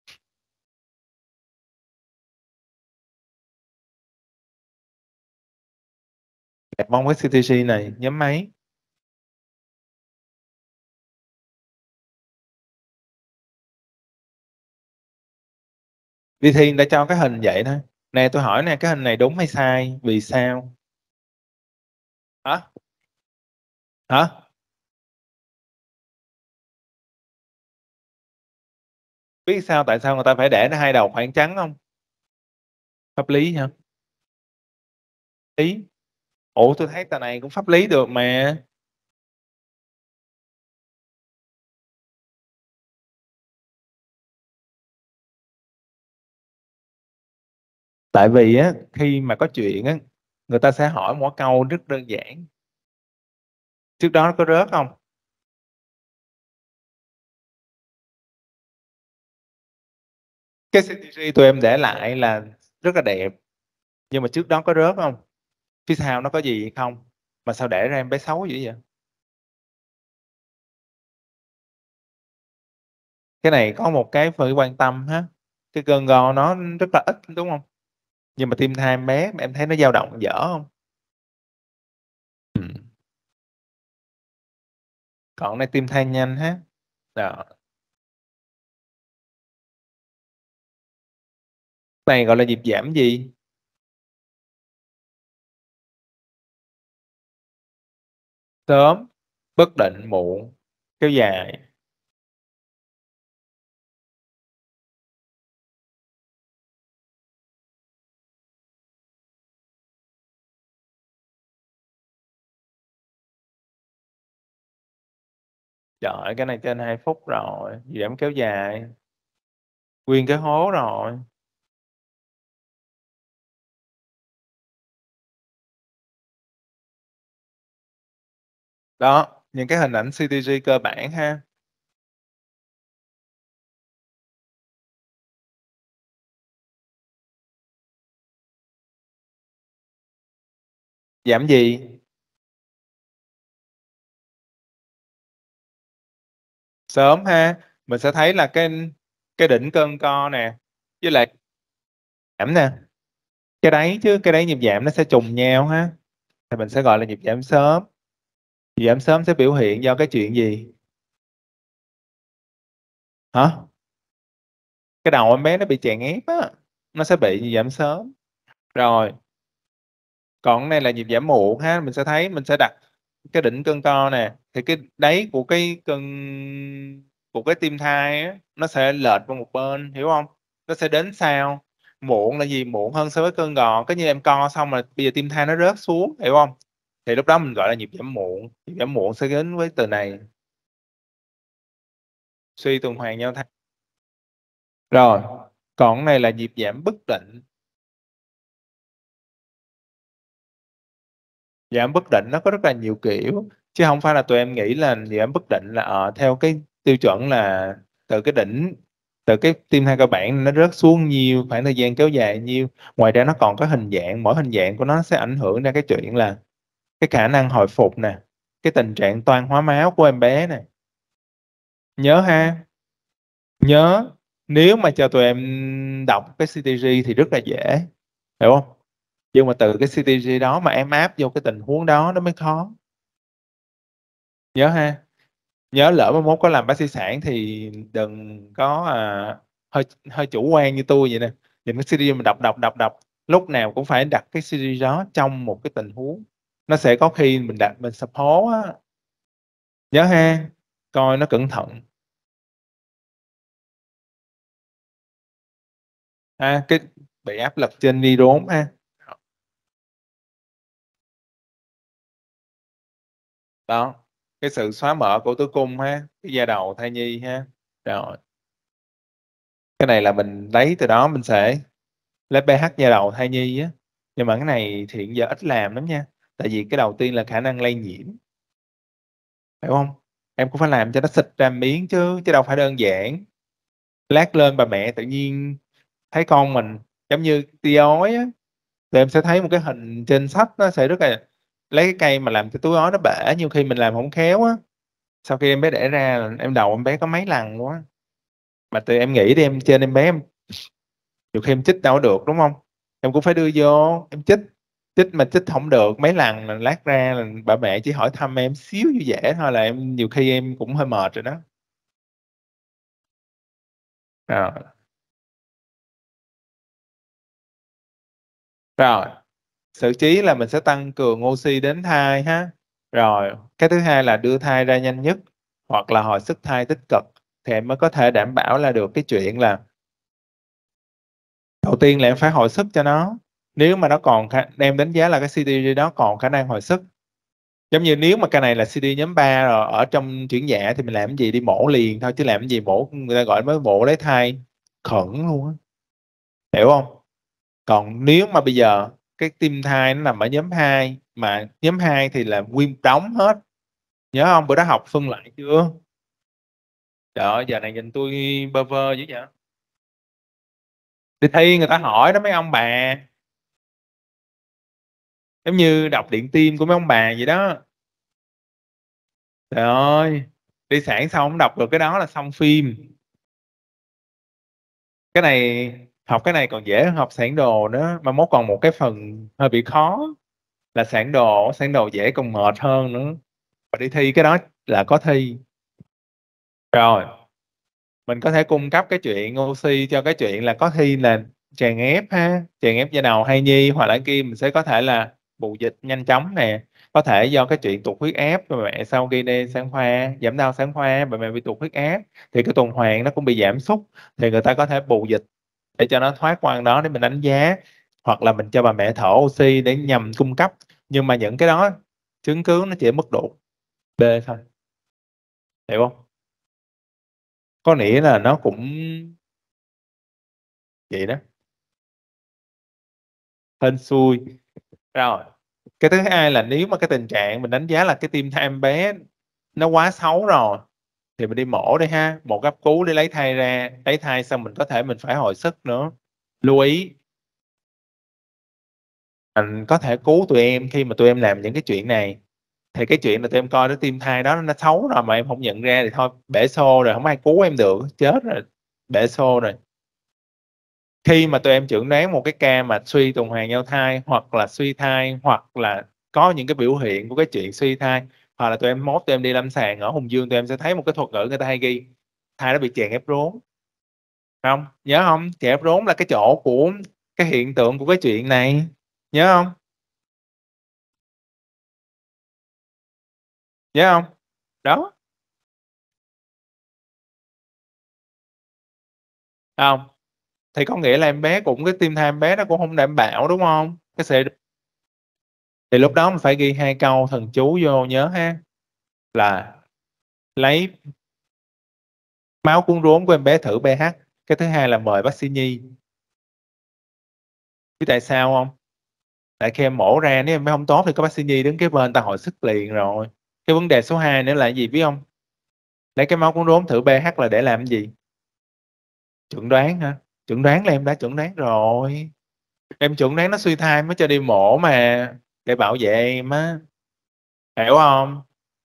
Đẹp mong cái CTC này nhắm máy. Đi thi đã cho cái hình vậy thôi. Nè tôi hỏi nè, cái hình này đúng hay sai, vì sao? Hả? Hả? Biết sao tại sao người ta phải để nó hai đầu khoảng trắng không? Pháp lý hả? Lý. Ủa tôi thấy tờ này cũng pháp lý được mà. Tại vì á khi mà có chuyện á, người ta sẽ hỏi một câu rất đơn giản: trước đó nó có rớt không? Cái CTG tụi em để lại là rất là đẹp, nhưng mà trước đó có rớt không? Phía sau nó có gì hay không? Mà sao để ra em bé xấu dữ vậy? Cái này có một cái phải quan tâm ha, cái cơn go nó rất là ít đúng không? Nhưng mà tim thai em bé em thấy nó dao động dở không? Ừ. Còn này tim thai nhanh ha. Đó. Này gọi là nhịp giảm gì? Sớm, bất định, muộn, kéo dài. Trời ơi, cái này trên 2 phút rồi, nhịp giảm kéo dài, nguyên cái hố rồi. Đó, những cái hình ảnh CTG cơ bản ha. Giảm gì? Sớm ha. Mình sẽ thấy là cái đỉnh cơn co nè, với lại giảm nè. Cái đấy chứ, cái đấy nhịp giảm nó sẽ trùng nhau ha. Thì mình sẽ gọi là nhịp giảm sớm. Nhịp giảm sớm sẽ biểu hiện do cái chuyện gì? Hả? Cái đầu em bé nó bị chèn ép á, nó sẽ bị nhịp giảm sớm. Rồi, còn cái này là nhịp giảm muộn ha, mình sẽ thấy mình sẽ đặt cái đỉnh cân co nè, thì cái đáy của cái cân của cái tim thai á nó sẽ lệch qua một bên, hiểu không? Nó sẽ đến sau. Muộn là gì? Muộn hơn so với cân gò. Cái như em co xong là bây giờ tim thai nó rớt xuống, hiểu không? Thì lúc đó mình gọi là nhịp giảm muộn. Nhịp giảm muộn sẽ đến với từ này, suy tuần hoàn nhau thai. Rồi, còn cái này là nhịp giảm bất định. Giảm bất định nó có rất là nhiều kiểu, chứ không phải là tụi em nghĩ là giảm bất định là theo cái tiêu chuẩn là từ cái đỉnh, từ cái tim thai cơ bản nó rớt xuống nhiều, khoảng thời gian kéo dài nhiêu. Ngoài ra nó còn có hình dạng, mỗi hình dạng của nó sẽ ảnh hưởng ra cái chuyện là cái khả năng hồi phục nè, cái tình trạng toan hóa máu của em bé nè. Nhớ ha, nhớ, nếu mà cho tụi em đọc cái CTG thì rất là dễ, hiểu không? Nhưng mà từ cái CTG đó mà em áp vô cái tình huống đó nó mới khó. Nhớ ha, nhớ lỡ mà mốt có làm bác sĩ sản thì đừng có hơi hơi chủ quan như tôi vậy nè. Nhìn cái CD mình đọc đọc đọc đọc, lúc nào cũng phải đặt cái CD đó trong một cái tình huống, nó sẽ có khi mình đặt mình sập hố á. Nhớ ha, coi nó cẩn thận. Cái bị áp lực trên đi đốn ha. Đó, cái sự xóa mở của tử cung ha, cái da đầu thai nhi ha. Rồi, cái này là mình lấy từ đó mình sẽ lấy pH da đầu thai nhi á. Nhưng mà cái này thì hiện giờ ít làm lắm nha, tại vì cái đầu tiên là khả năng lây nhiễm, phải không? Em cũng phải làm cho nó xịt ra miếng chứ chứ đâu phải đơn giản. Lát lên bà mẹ tự nhiên thấy con mình giống như tia ói á, thì em sẽ thấy một cái hình trên sách, nó sẽ rất là, lấy cái cây mà làm cái túi ói nó bể, nhiều khi mình làm không khéo á, sau khi em bé đẻ ra là em đầu em bé có mấy lần luôn á. Mà từ em nghĩ đi, em trên em bé em, nhiều khi em chích đâu có được đúng không, em cũng phải đưa vô em chích. Chích mà chích không được mấy lần là lát ra là bà mẹ chỉ hỏi thăm em xíu như vậy thôi là em nhiều khi em cũng hơi mệt rồi đó. Rồi, rồi, xử trí là mình sẽ tăng cường oxy đến thai ha. Rồi, cái thứ hai là đưa thai ra nhanh nhất, hoặc là hồi sức thai tích cực, thì em mới có thể đảm bảo là được cái chuyện là đầu tiên là em phải hồi sức cho nó. Nếu mà nó còn em đánh giá là cái CT đó còn khả năng hồi sức. Giống như nếu mà cái này là CD nhóm 3 rồi ở trong chuyển dạ thì mình làm cái gì, đi mổ liền thôi, chứ làm cái gì mổ, người ta gọi mới mổ lấy thai khẩn luôn á, hiểu không? Còn nếu mà bây giờ cái tim thai nó nằm ở nhóm 2, mà nhóm 2 thì là nguyên đống hết, nhớ không, bữa đó học phân loại chưa? Trời ơi, giờ này nhìn tôi bơ vơ dữ vậy. Đi thi người ta hỏi đó mấy ông bà, giống như đọc điện tim của mấy ông bà vậy đó. Trời ơi, đi sản xong không đọc được cái đó là xong phim. Cái này, học cái này còn dễ hơn học sản đồ nữa, mà mốt còn một cái phần hơi bị khó là sản đồ. Sản đồ dễ còn mệt hơn nữa, và đi thi cái đó là có thi. Rồi, mình có thể cung cấp cái chuyện oxy cho cái chuyện là có thi là chèn ép ha, chèn ép da đầu hay nhi, hoặc là kia mình sẽ có thể là bù dịch nhanh chóng nè. Có thể do cái chuyện tụt huyết áp, bà mẹ sau khi đi sản khoa giảm đau sản khoa, bà mẹ bị tụt huyết áp thì cái tuần hoàn nó cũng bị giảm sút, thì người ta có thể bù dịch để cho nó thoát qua đó để mình đánh giá, hoặc là mình cho bà mẹ thở oxy để nhằm cung cấp. Nhưng mà những cái đó chứng cứ nó chỉ ở mức độ B thôi, hiểu không? Có nghĩa là nó cũng vậy đó, hên xui. Rồi, cái thứ hai là nếu mà cái tình trạng mình đánh giá là cái tim thai em bé nó quá xấu rồi thì mình đi mổ đi ha, mổ cấp cứu để lấy thai ra. Lấy thai xong mình có thể mình phải hồi sức nữa. Lưu ý, mình có thể cứu tụi em khi mà tụi em làm những cái chuyện này. Thì cái chuyện là tụi em coi nó tim thai đó nó xấu rồi mà em không nhận ra thì thôi bể xô rồi, không ai cứu em được, chết rồi, bể xô rồi. Khi mà tụi em chẩn đoán một cái ca mà suy tuần hoàn nhau thai, hoặc là suy thai, hoặc là có những cái biểu hiện của cái chuyện suy thai, hoặc là tụi em mốt tụi em đi lâm sàng ở Hùng Dương, tụi em sẽ thấy một cái thuật ngữ người ta hay ghi thai nó bị chèn ép rốn. Không nhớ không? Chèn ép rốn là cái chỗ của cái hiện tượng của cái chuyện này, nhớ không? Nhớ không? Đó. Không, thì có nghĩa là em bé cũng, cái tim thai em bé nó cũng không đảm bảo, đúng không? Cái sự thì lúc đó mình phải ghi hai câu thần chú vô, nhớ ha, là lấy máu cuốn rốn của em bé thử pH. Cái thứ hai là mời bác sĩ nhi. Biết tại sao không? Tại khi em mổ ra, nếu em bé không tốt thì có bác sĩ nhi đứng kế bên, ta hồi sức liền rồi. Cái vấn đề số 2 nữa là gì biết không? Lấy cái máu cuốn rốn thử pH là để làm cái gì? Chẩn đoán hả? Chẩn đoán là em đã chẩn đoán rồi. Em chẩn đoán nó suy thai mới cho đi mổ mà, để bảo vệ em á, hiểu không?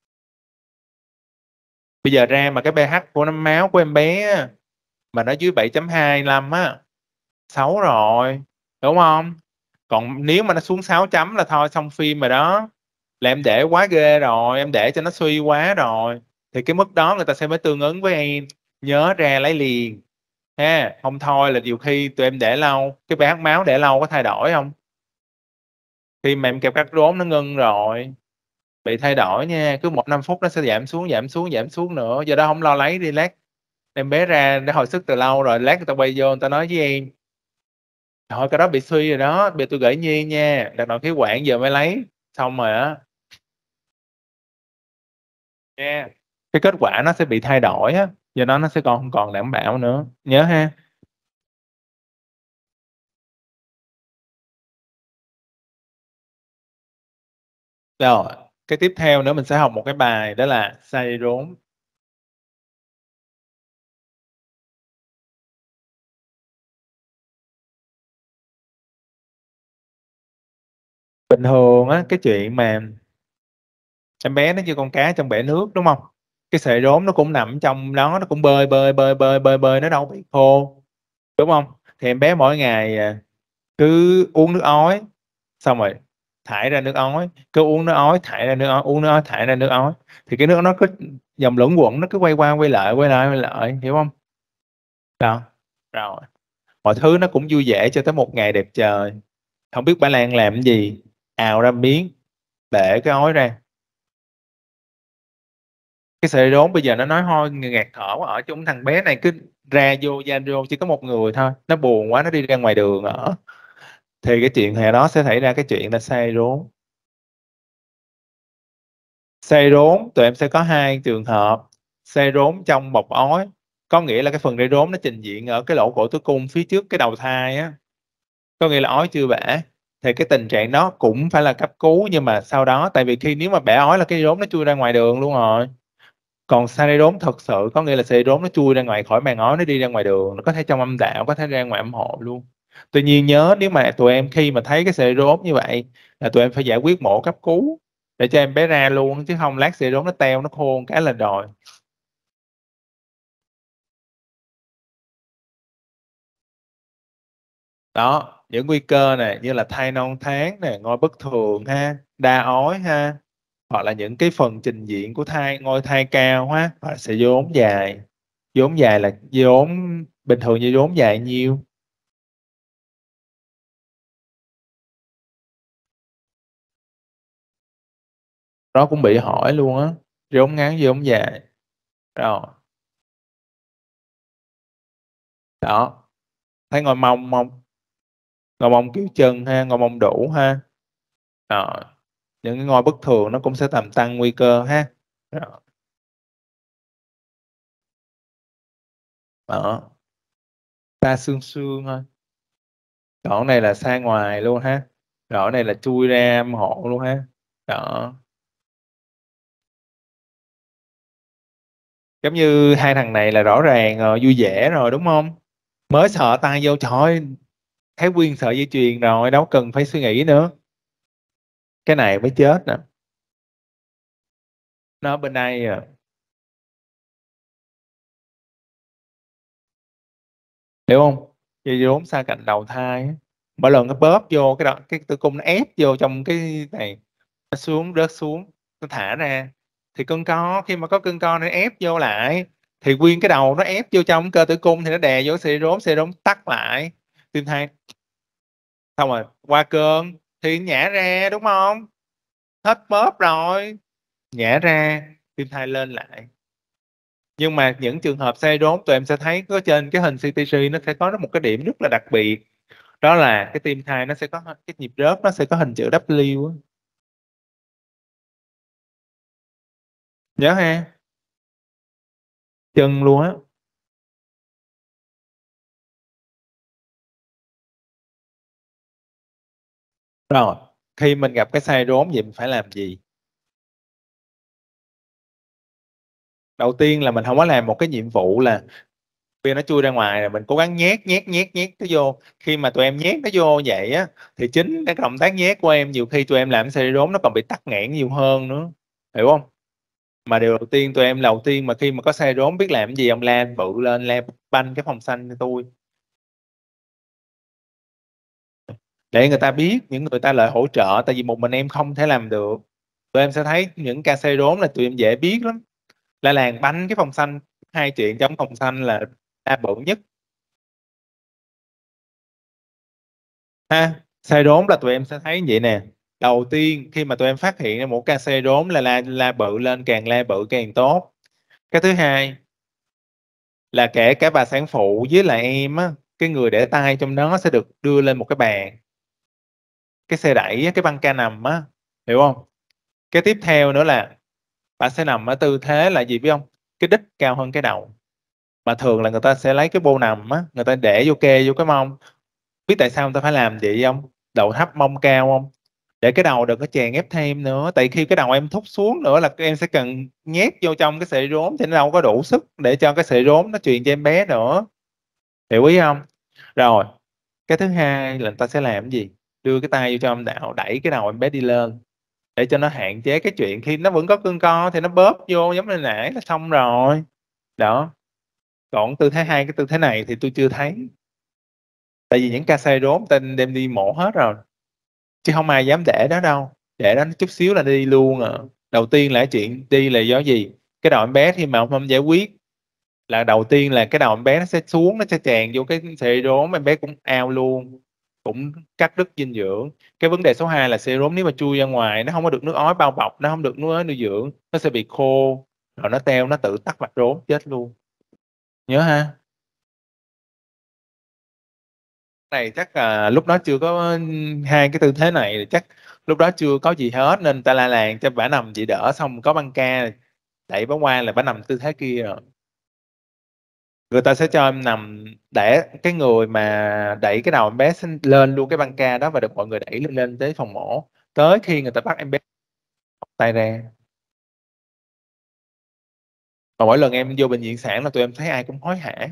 Bây giờ ra mà cái pH của nó máu của em bé á, mà nó dưới 7.25 á, xấu rồi, đúng không? Còn nếu mà nó xuống 6 chấm là thôi xong phim rồi đó, là em để quá ghê rồi, em để cho nó suy quá rồi, thì cái mức đó người ta sẽ mới tương ứng với em. Nhớ ra lấy liền ha, không thôi là nhiều khi tụi em để lâu, cái pH máu để lâu có thay đổi không? Khi mà em kẹp cắt rốn nó ngưng rồi, bị thay đổi nha, cứ 1-5 phút nó sẽ giảm xuống, giảm xuống, giảm xuống nữa, do đó không lo lấy đi, lát em bé ra để hồi sức từ lâu rồi, lát người ta quay vô người ta nói với em thôi cái đó bị suy rồi đó, bây giờ tôi gửi Nhi nha, đặt nội khí quản giờ mới lấy, xong rồi á nha, cái kết quả nó sẽ bị thay đổi á, do đó nó sẽ còn không còn đảm bảo nữa, nhớ ha. Rồi cái tiếp theo nữa mình sẽ học một cái bài đó là xay rốn. Bình thường á, cái chuyện mà em bé nó như con cá trong bể nước, đúng không? Cái sợi rốn nó cũng nằm trong đó, nó cũng bơi bơi bơi bơi bơi bơi, nó đâu bị khô, đúng không? Thì em bé mỗi ngày cứ uống nước ối, xong rồi thải ra nước ối, cứ uống nước ối thải ra nước ối, uống nước ối thải ra nước ối, thì cái nước nó cứ dòng luẩn quẩn, nó cứ quay qua quay lại quay lại quay lại, hiểu không? Đó. Rồi mọi thứ nó cũng vui vẻ cho tới một ngày đẹp trời, không biết bà Lan làm cái gì, ào ra miếng, để cái ối ra. Cái sợi rốn bây giờ nó nói thôi ngạt thở quá, ở chung thằng bé này cứ ra vô ra vô, chỉ có một người thôi, nó buồn quá nó đi ra ngoài đường ở, thì cái chuyện hè đó sẽ xảy ra cái chuyện là say rốn. Say rốn tụi em sẽ có hai trường hợp. Say rốn trong bọc ói, có nghĩa là cái phần dây rốn nó trình diện ở cái lỗ cổ tử cung phía trước cái đầu thai á, có nghĩa là ói chưa bể, thì cái tình trạng đó cũng phải là cấp cứu, nhưng mà sau đó tại vì khi nếu mà bể ói là cái rốn nó chui ra ngoài đường luôn rồi. Còn sợi rốn thật sự có nghĩa là sợi rốn nó chui ra ngoài khỏi màng ói, nó đi ra ngoài đường, nó có thể trong âm đạo, có thể ra ngoài âm hộ luôn. Tuy nhiên nhớ, nếu mà tụi em khi mà thấy cái sợi rốn như vậy là tụi em phải giải quyết mổ cấp cứu để cho em bé ra luôn, chứ không lát sợi rốn nó teo nó khô một cái là rồi. Đó, những nguy cơ này như là thai non tháng nè, ngôi bất thường ha, đa ói ha, hoặc là những cái phần trình diện của thai, ngôi thai cao ha, hoặc là sợi rốn dài. Rốn dài là rốn bình thường, như rốn dài nhiêu. Đó cũng bị hỏi luôn á, rốn ngắn rốn dài. Rồi đó, thấy ngồi mông không? Ngồi mông kiểu chân ha, ngồi mông đủ ha. Rồi những cái ngôi bất thường nó cũng sẽ làm tăng nguy cơ ha. Rồi đó, ta xương xương thôi. Chỗ này là xa ngoài luôn ha. Chỗ này là chui ra âm hộ luôn ha. Đó, giống như hai thằng này là rõ ràng rồi, vui vẻ rồi đúng không? Mới sợ tay vô, trời ơi, thấy Quyên sợ dây chuyền rồi, đâu cần phải suy nghĩ nữa. Cái này mới chết nè, nó ở bên đây à, hiểu không? dây rốn xa cạnh đầu thai á. Mỗi lần nó bóp vô cái tử cung nó ép vô trong cái này, nó xuống, rớt xuống, nó thả ra. Thì cưng con, khi mà có cưng con nó ép vô lại, thì nguyên cái đầu nó ép vô trong cơ tử cung thì nó đè vô sợi rốn tắt lại. Tim thai xong rồi qua cơn thì nhả ra đúng không? Hết bóp rồi, nhả ra, tim thai lên lại. Nhưng mà những trường hợp xoay rốn tụi em sẽ thấy có trên cái hình CTG nó sẽ có một cái điểm rất là đặc biệt, đó là cái tim thai nó sẽ có cái nhịp rớt, nó sẽ có hình chữ W á. Nhớ ha, chân luôn á. Rồi khi mình gặp cái xoay rốn vậy mình phải làm gì? Đầu tiên là mình không có làm một cái nhiệm vụ là khi nó chui ra ngoài là mình cố gắng nhét nó vô. Khi mà tụi em nhét nó vô vậy á, thì chính cái động tác nhét của em nhiều khi tụi em làm xoay rốn nó còn bị tắc nghẽn nhiều hơn nữa, hiểu không? Mà điều đầu tiên tụi em đầu tiên mà khi mà có xoay rốn biết làm cái gì, ông la bự lên, la banh cái phòng xanh cho tôi, để người ta biết, những người ta lại hỗ trợ, tại vì một mình em không thể làm được. Tụi em sẽ thấy những ca xoay rốn là tụi em dễ biết lắm, la làng banh cái phòng xanh. Hai chuyện trong phòng xanh là đa bự nhất ha. Xoay rốn là tụi em sẽ thấy vậy nè. Đầu tiên khi mà tụi em phát hiện ra một ca xoay rốn là la bự lên, càng la bự càng tốt. Cái thứ hai là kể cả bà sản phụ với lại em á, cái người để tay trong đó sẽ được đưa lên một cái bàn, cái xe đẩy á, cái băng ca nằm á, hiểu không? Cái tiếp theo nữa là bà sẽ nằm ở tư thế là gì biết không? Cái đít cao hơn cái đầu. Mà thường là người ta sẽ lấy cái bô nằm á, người ta để vô kê vô cái mông. Biết tại sao người ta phải làm vậy không? Đầu thấp mông cao không? Để cái đầu đừng có chèn ép thêm nữa, tại khi cái đầu em thúc xuống nữa là em sẽ cần nhét vô trong cái sợi rốn thì nó đâu có đủ sức để cho cái sợi rốn nó truyền cho em bé nữa, hiểu ý không? Rồi cái thứ hai là người ta sẽ làm cái gì? Đưa cái tay vô cho âm đạo, đẩy cái đầu em bé đi lên, để cho nó hạn chế cái chuyện khi nó vẫn có cơn co thì nó bóp vô giống như nãy là xong rồi. Đó. Còn tư thế hai, cái tư thế này thì tôi chưa thấy, tại vì những ca xoay rốn tên đem đi mổ hết rồi, chứ không ai dám để đó đâu. Để đó chút xíu là đi luôn à. Đầu tiên là chuyện đi là do gì? Cái đầu em bé khi mà ông không giải quyết là đầu tiên là cái đầu em bé nó sẽ xuống, nó sẽ tràn vô cái sợi rốn, em bé cũng ao luôn, cũng cắt đứt dinh dưỡng. Cái vấn đề số 2 là sợi rốn nếu mà chui ra ngoài nó không có được nước ối bao bọc, nó không được nước ối nuôi dưỡng, nó sẽ bị khô, rồi nó teo, nó tự tắc mạch rốn chết luôn. Nhớ ha. Này chắc là lúc đó chưa có hai cái tư thế này, chắc lúc đó chưa có gì hết nên ta la làng cho bả nằm chị đỡ, xong có băng ca đẩy bả qua là bả nằm tư thế kia rồi. Người ta sẽ cho em nằm để cái người mà đẩy cái đầu em bé lên luôn cái băng ca đó, và được mọi người đẩy lên lên tới phòng mổ, tới khi người ta bắt em bé tay ra. Và mỗi lần em vô bệnh viện sản là tụi em thấy ai cũng hối hả.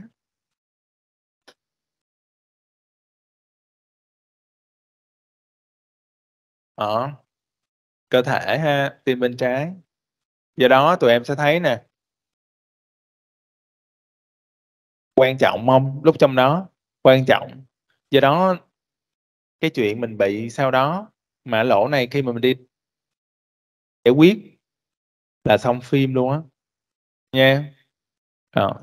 Ở cơ thể ha, tim bên trái. Do đó tụi em sẽ thấy nè, quan trọng không lúc trong đó, quan trọng. Do đó cái chuyện mình bị sau đó mà lỗ này khi mà mình đi giải quyết là xong phim luôn á nha. Ờ.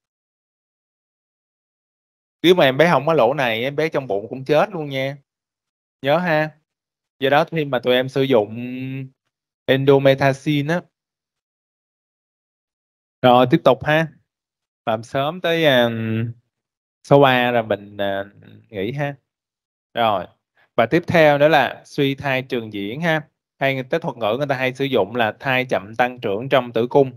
Nếu mà em bé không có lỗ này, em bé trong bụng cũng chết luôn nha, nhớ ha. Do đó khi mà tụi em sử dụng endomethacin á. Rồi tiếp tục ha, làm sớm tới số 3 rồi mình nghỉ ha. Rồi và tiếp theo nữa là suy thai trường diễn ha, hay tới thuật ngữ người ta hay sử dụng là thai chậm tăng trưởng trong tử cung.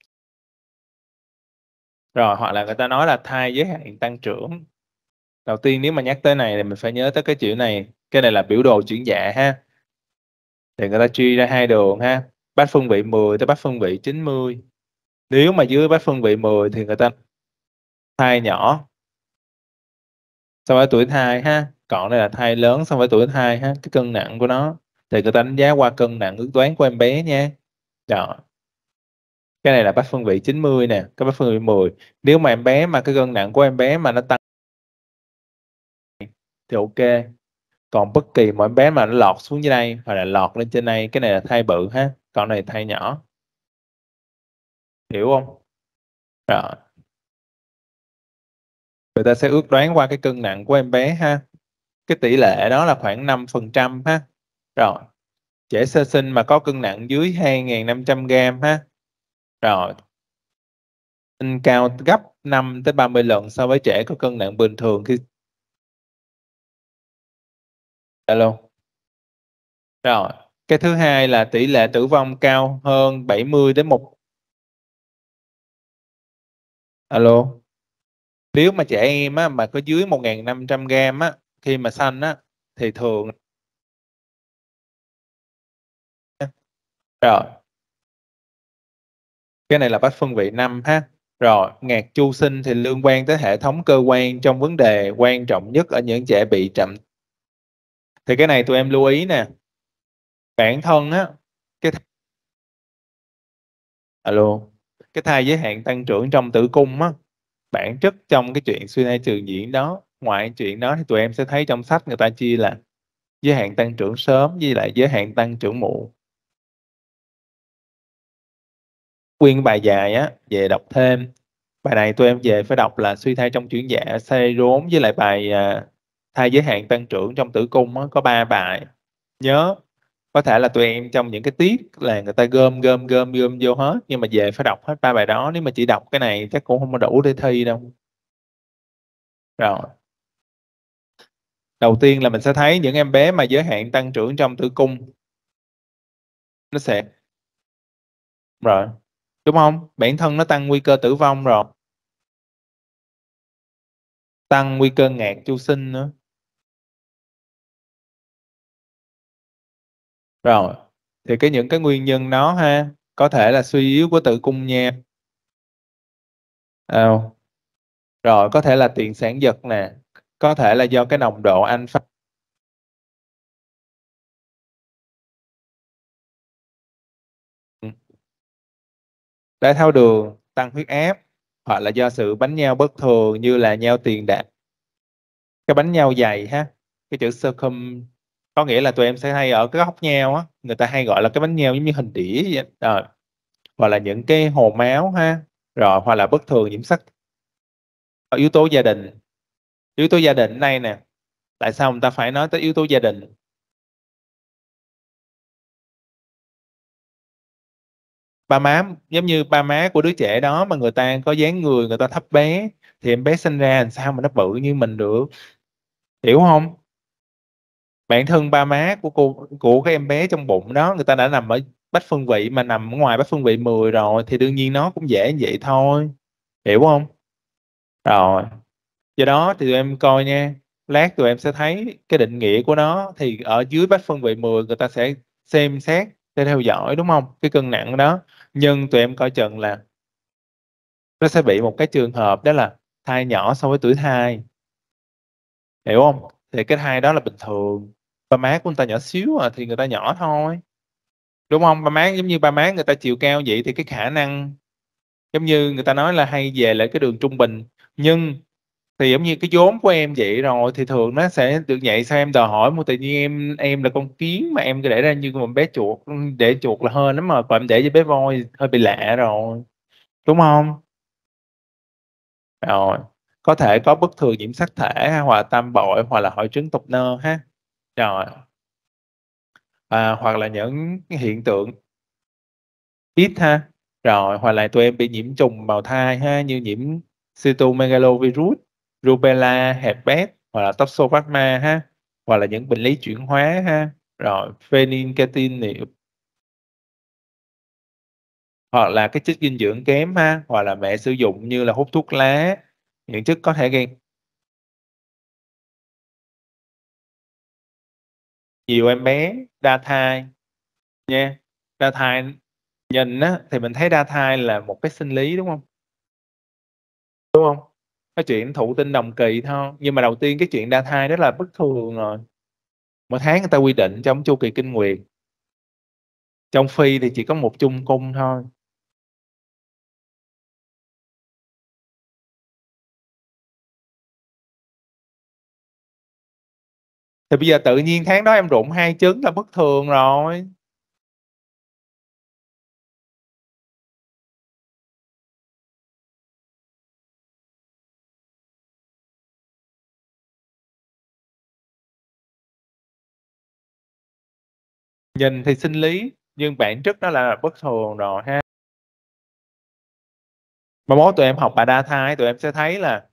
Rồi hoặc là người ta nói là thai giới hạn tăng trưởng. Đầu tiên nếu mà nhắc tới này thì mình phải nhớ tới cái chữ này, cái này là biểu đồ chuyển dạ ha. Thì người ta chia ra hai đường ha, bát phương vị 10 tới bát phương vị 90. Nếu mà dưới bát phương vị 10 thì người ta thai nhỏ so với tuổi thai ha, còn đây là thai lớn so với tuổi thai ha, cái cân nặng của nó thì người ta đánh giá qua cân nặng ước đoán của em bé nha. Rồi cái này là bát phương vị 90 nè, cái bát phương vị 10. Nếu mà em bé mà cái cân nặng của em bé mà nó tăng thì ok. Còn bất kỳ một em bé mà nó lọt xuống dưới đây hoặc là lọt lên trên đây, cái này là thai bự ha, còn này thai nhỏ, hiểu không? Rồi người ta sẽ ước đoán qua cái cân nặng của em bé ha, cái tỷ lệ đó là khoảng 5% ha. Rồi trẻ sơ sinh mà có cân nặng dưới 2.500 gram ha, rồi sinh cao gấp 5 tới 30 lần so với trẻ có cân nặng bình thường khi alo. Rồi cái thứ hai là tỷ lệ tử vong cao hơn 70 đến một alo. Nếu mà trẻ em á, mà có dưới 1.500 gram á, khi mà sanh á, thì thường rồi cái này là bách phân vị 5 ha. Rồi ngạt chu sinh thì liên quan tới hệ thống cơ quan trong vấn đề quan trọng nhất ở những trẻ bị chậm. Thì cái này tụi em lưu ý nè, bản thân á, cái alo, cái thai giới hạn tăng trưởng trong tử cung á, bản chất trong cái chuyện suy thai trường diễn đó, ngoài chuyện đó thì tụi em sẽ thấy trong sách người ta chia là giới hạn tăng trưởng sớm với lại giới hạn tăng trưởng muộn. Nguyên bài dài á về đọc thêm, bài này tụi em về phải đọc là suy thai trong chuyển dạ xay rốn với lại bài thai giới hạn tăng trưởng trong tử cung á, có 3 bài. Nhớ, có thể là tụi em trong những cái tiết là người ta gom vô hết, nhưng mà về phải đọc hết 3 bài đó, nếu mà chỉ đọc cái này chắc cũng không có đủ để thi đâu. Rồi đầu tiên là mình sẽ thấy những em bé mà giới hạn tăng trưởng trong tử cung nó sẽ rồi, đúng không, bản thân nó tăng nguy cơ tử vong rồi, tăng nguy cơ ngạt chu sinh nữa. Rồi thì những cái nguyên nhân đó ha, có thể là suy yếu của tử cung nha. À, rồi có thể là tiền sản giật nè, có thể là do cái nồng độ alpha, đái tháo đường, tăng huyết áp, hoặc là do sự bánh nhau bất thường như là nhau tiền đạn, cái bánh nhau dày ha, cái chữ circum có nghĩa là tụi em sẽ hay ở cái góc nhau á, người ta hay gọi là cái bánh nhau giống như hình đĩa vậy đó. Rồi hoặc là những cái hồ máu ha, rồi hoặc là bất thường nhiễm sắc. Yếu tố gia đình, yếu tố gia đình ở đây nè, tại sao người ta phải nói tới yếu tố gia đình? Ba má, giống như ba má của đứa trẻ đó mà người ta có dáng người người ta thấp bé, thì em bé sinh ra làm sao mà nó bự như mình được, hiểu không? Bản thân ba má của cái em bé trong bụng đó, người ta đã nằm ở bách phân vị, mà nằm ở ngoài bách phân vị 10 rồi thì đương nhiên nó cũng dễ như vậy thôi, hiểu không? Rồi do đó thì tụi em coi nha, lát tụi em sẽ thấy cái định nghĩa của nó, thì ở dưới bách phân vị 10 người ta sẽ xem xét, sẽ theo dõi, đúng không, cái cân nặng đó. Nhưng tụi em coi chừng là nó sẽ bị một cái trường hợp đó là thai nhỏ so với tuổi thai, hiểu không? Thì cái thai đó là bình thường, ba má của người ta nhỏ xíu à, thì người ta nhỏ thôi, đúng không? Ba má giống như ba má người ta chiều cao vậy thì cái khả năng giống như người ta nói là hay về lại cái đường trung bình. Nhưng thì giống như cái vốn của em vậy rồi thì thường nó sẽ được vậy, sao em đòi hỏi một tự nhiên em là con kiến mà em cứ để ra như một bé chuột, để chuột là hên lắm mà, còn em để cho bé voi hơi bị lạ rồi, đúng không? Rồi có thể có bất thường nhiễm sắc thể ha, hoặc là tam bội, hoặc là hội chứng tục nơ ha. Rồi hoặc là những cái hiện tượng ít ha. Rồi hoặc là tụi em bị nhiễm trùng bào thai ha, như nhiễm cytomegalovirus, rubella, herpes, hoặc là toxoplasma ha, hoặc là những bệnh lý chuyển hóa ha. Rồi phenylalanine, hoặc là cái chất dinh dưỡng kém ha, hoặc là mẹ sử dụng như là hút thuốc lá, những chất có thể gây. Nhiều em bé đa thai nha, đa thai nhìn á thì mình thấy đa thai là một cái sinh lý, đúng không? Đúng không? Cái chuyện thụ tinh đồng kỳ thôi, nhưng mà đầu tiên cái chuyện đa thai đó là bất thường rồi. Mỗi tháng người ta quy định trong chu kỳ kinh nguyệt, trong phi thì chỉ có một chung cung thôi. Thì bây giờ tự nhiên tháng đó em rụng 2 trứng là bất thường rồi. Nhìn thì sinh lý, nhưng bản chất nó là bất thường rồi ha. Mai mốt tụi em học bà đa thai, tụi em sẽ thấy là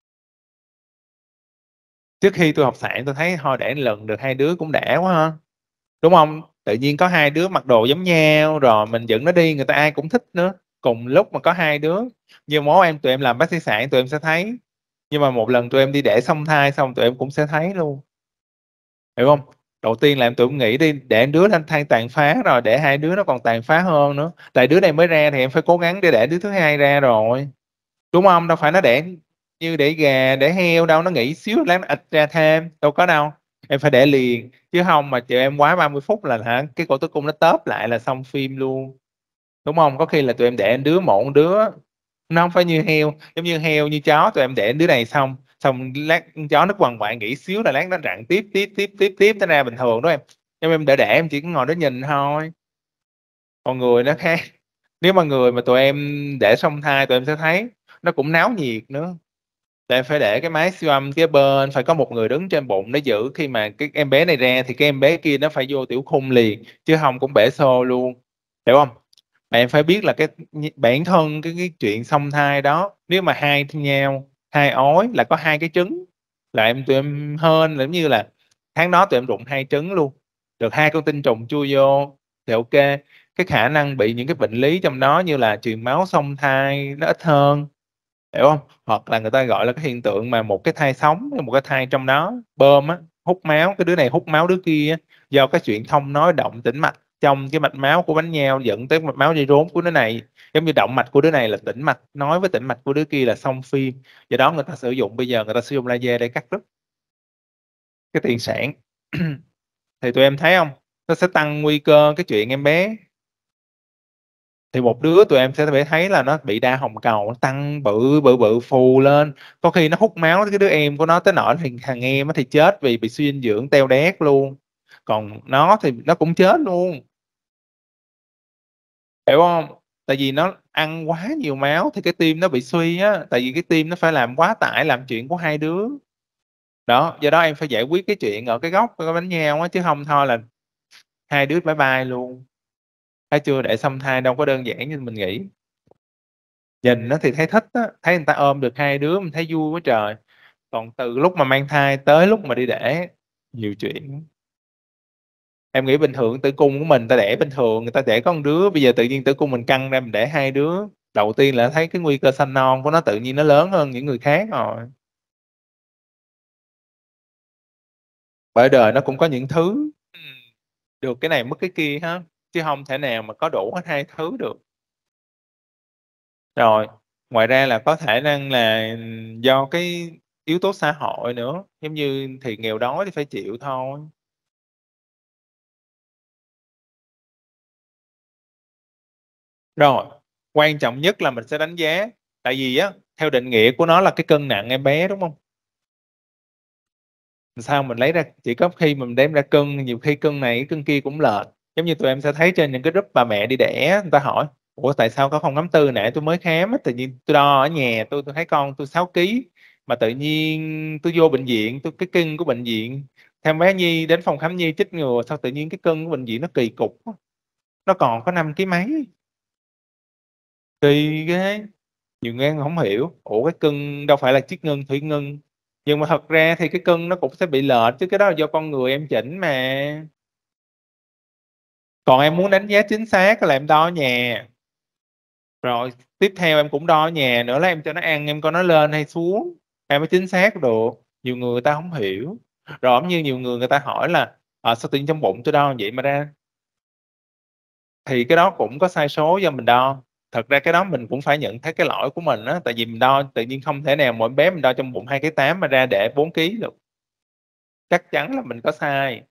trước khi tôi học sạn tôi thấy thôi đẻ lần được 2 đứa cũng đã quá ha. Đúng không? Tự nhiên có 2 đứa mặc đồ giống nhau rồi mình dẫn nó đi, người ta ai cũng thích nữa. Cùng lúc mà có 2 đứa. Như mốt em tụi em làm bác sĩ sản tụi em sẽ thấy. Nhưng mà một lần tụi em đi đẻ xong thai xong tụi em cũng sẽ thấy luôn. Hiểu không? Đầu tiên là em tụi em nghĩ đi, đẻ đứa lên thai tàn phá rồi, đẻ 2 đứa nó còn tàn phá hơn nữa. Tại đứa này mới ra thì em phải cố gắng để đẻ đứa thứ hai ra rồi. Đúng không? Đâu phải nó đẻ như đẻ gà đẻ heo đâu, nó nghỉ xíu lát nó ịt ra thêm đâu có đâu. Em phải đẻ liền chứ không mà chờ em quá 30 phút là hả cái cổ tử cung nó tớp lại là xong phim luôn. Đúng không? Có khi là tụi em đẻ đứa một đứa, nó không phải như heo, giống như heo như chó tụi em đẻ đứa này xong xong lát con chó nó quằn quại nghỉ xíu là lát nó rặn tiếp tiếp tiếp tiếp tiếp nó ra bình thường đó em. Nhưng em đẻ em chỉ có ngồi đó nhìn thôi. Còn người nó khác. Nếu mà người mà tụi em để xong thai tụi em sẽ thấy nó cũng náo nhiệt nữa. Tụi em phải để cái máy siêu âm kế bên, phải có một người đứng trên bụng để giữ khi mà cái em bé này ra thì cái em bé kia nó phải vô tiểu khung liền chứ không cũng bể xô luôn. Hiểu không? Mà em phải biết là cái bản thân cái chuyện song thai đó, nếu mà hai nhau hai ối là có 2 cái trứng là tụi em hên là giống như là tháng đó tụi em rụng 2 trứng luôn, được 2 con tinh trùng chui vô thì ok. Cái khả năng bị những cái bệnh lý trong đó như là truyền máu song thai nó ít hơn. Hiểu không? Hoặc là người ta gọi là cái hiện tượng mà một cái thai sống một cái thai trong đó bơm á, hút máu, cái đứa này hút máu đứa kia á, do cái chuyện thông nói động tĩnh mạch trong cái mạch máu của bánh nhau dẫn tới mạch máu dây rốn của đứa này, giống như động mạch của đứa này là tĩnh mạch nói với tĩnh mạch của đứa kia là song phim. Do đó người ta sử dụng bây giờ người ta sử dụng laser để cắt đứt cái tiền sản. Thì tụi em thấy không, nó sẽ tăng nguy cơ cái chuyện em bé. Thì một đứa tụi em sẽ phải thấy là nó bị đa hồng cầu, nó tăng bự bự bự phù lên. Có khi nó hút máu cái đứa em của nó tới nỗi thì thằng em nó thì chết vì bị suy dinh dưỡng teo đét luôn. Còn nó thì nó cũng chết luôn. Hiểu không? Tại vì nó ăn quá nhiều máu thì cái tim nó bị suy á, tại vì cái tim nó phải làm quá tải làm chuyện của 2 đứa. Đó, do đó em phải giải quyết cái chuyện ở cái góc cái bánh nhau á, chứ không thôi là 2 đứa bye bye luôn. Thấy chưa, để song thai đâu có đơn giản như mình nghĩ. Nhìn nó thì thấy thích á, thấy người ta ôm được 2 đứa mình thấy vui quá trời. Còn từ lúc mà mang thai tới lúc mà đi đẻ nhiều chuyện. Em nghĩ bình thường tử cung của mình ta đẻ bình thường người ta đẻ có 1 đứa, bây giờ tự nhiên tử cung mình căng ra mình đẻ 2 đứa. Đầu tiên là thấy cái nguy cơ sanh non của nó tự nhiên nó lớn hơn những người khác rồi. Bởi đời nó cũng có những thứ được cái này mất cái kia ha, chứ không thể nào mà có đủ hết 2 thứ được. Rồi, ngoài ra là có thể năng là do cái yếu tố xã hội nữa, giống như thì nghèo đói thì phải chịu thôi. Rồi, quan trọng nhất là mình sẽ đánh giá, tại vì á theo định nghĩa của nó là cái cân nặng em bé đúng không? Sao mình lấy ra chỉ có khi mình đem ra cân, nhiều khi cân này cân kia cũng lệch. Giống như tụi em sẽ thấy trên những cái group bà mẹ đi đẻ, người ta hỏi ủa tại sao có phòng khám tư nãy tôi mới khám á, tự nhiên tôi đo ở nhà tôi thấy con tôi 6 ký mà tự nhiên tôi vô bệnh viện tôi cái cân của bệnh viện theo bé Nhi đến phòng khám Nhi chích ngừa sao tự nhiên cái cân của bệnh viện nó kỳ cục quá. Nó còn có 5 ký mấy. Kỳ ghê. Nhiều người không hiểu ủa cái cân đâu phải là chiếc ngân thủy ngân, nhưng mà thật ra thì cái cân nó cũng sẽ bị lệch chứ cái đó là do con người em chỉnh mà. Còn em muốn đánh giá chính xác là em đo ở nhà. Rồi tiếp theo em cũng đo ở nhà nữa là em cho nó ăn em coi nó lên hay xuống em mới chính xác được. Nhiều người ta không hiểu. Rồi giống như nhiều người người ta hỏi là sao tự nhiên trong bụng tôi đo vậy mà ra, thì cái đó cũng có sai số do mình đo. Thật ra cái đó mình cũng phải nhận thấy cái lỗi của mình á, tại vì mình đo tự nhiên không thể nào mỗi bé mình đo trong bụng 2,8 kg mà ra để 4 kg được. Chắc chắn là mình có sai.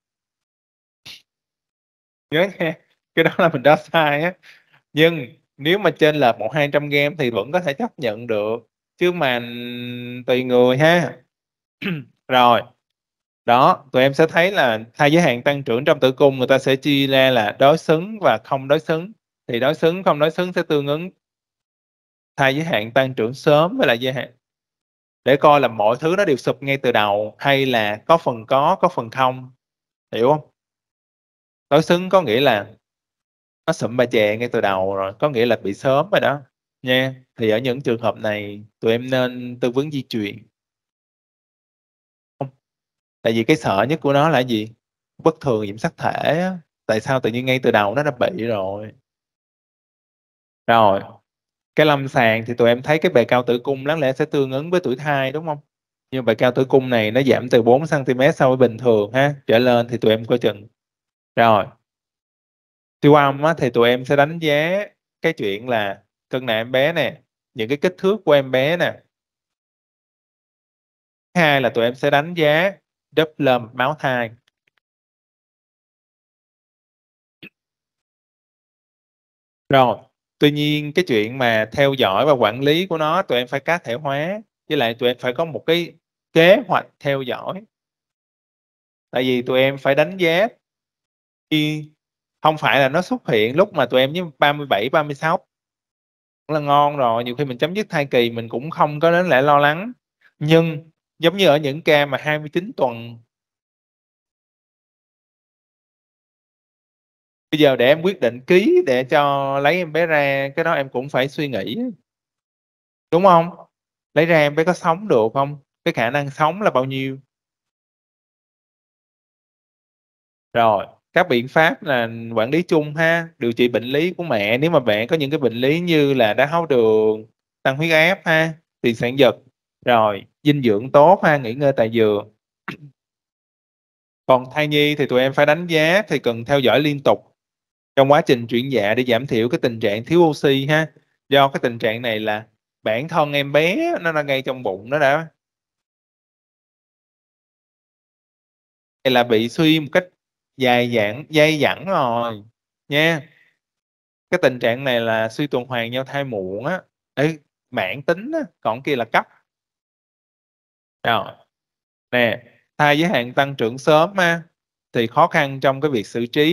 Nhớ nha, cái đó là mình đo sai á. Nhưng nếu mà trên là 100-200 gram thì vẫn có thể chấp nhận được, chứ mà tùy người ha. Rồi Đó, tụi em sẽ thấy là thai giới hạn tăng trưởng trong tử cung người ta sẽ chia ra là đối xứng và không đối xứng. Thì đối xứng, không đối xứng sẽ tương ứng thai giới hạn tăng trưởng sớm với lại giới hạn, để coi là mọi thứ nó đều sụp ngay từ đầu hay là có phần không, hiểu không? Đối xứng có nghĩa là nó sụm bà chè ngay từ đầu rồi, có nghĩa là bị sớm rồi đó nha. Thì ở những trường hợp này tụi em nên tư vấn di truyền. Tại vì cái sợ nhất của nó là gì? Bất thường nhiễm sắc thể á. Tại sao tự nhiên ngay từ đầu nó đã bị rồi? Rồi, cái lâm sàng thì tụi em thấy cái bề cao tử cung đáng lẽ sẽ tương ứng với tuổi thai đúng không? Nhưng bề cao tử cung này nó giảm từ 4 cm so với bình thường ha, trở lên thì tụi em coi chừng. Rồi, siêu âm á, thì tụi em sẽ đánh giá cái chuyện là cân nặng em bé nè, những cái kích thước của em bé nè. Hai là tụi em sẽ đánh giá Doppler mạch máu thai. Rồi, tuy nhiên cái chuyện mà theo dõi và quản lý của nó tụi em phải cá thể hóa, với lại tụi em phải có một cái kế hoạch theo dõi. Tại vì tụi em phải đánh giá khi không phải là nó xuất hiện lúc mà tụi em với 37, 36 là ngon rồi, nhiều khi mình chấm dứt thai kỳ mình cũng không có đến lại lo lắng. Nhưng giống như ở những ca mà 29 tuần, bây giờ để em quyết định ký để cho lấy em bé ra, cái đó em cũng phải suy nghĩ, đúng không? Lấy ra em bé có sống được không? Cái khả năng sống là bao nhiêu? Rồi, các biện pháp là quản lý chung ha, điều trị bệnh lý của mẹ nếu mà mẹ có những cái bệnh lý như là đái tháo đường, tăng huyết áp ha, tiền sản giật. Rồi, dinh dưỡng tốt ha, nghỉ ngơi tại giường. Còn thai nhi thì tụi em phải đánh giá thì cần theo dõi liên tục trong quá trình chuyển dạ để giảm thiểu cái tình trạng thiếu oxy ha. Do cái tình trạng này là bản thân em bé nó đang ngay trong bụng nó đã hay là bị suy một cách dai dẳng rồi nha. Cái tình trạng này là suy tuần hoàn nhau thai muộn á. Ê, mãn tính á, còn kia là cấp. Rồi, nè, thai giới hạn tăng trưởng sớm á thì khó khăn trong cái việc xử trí.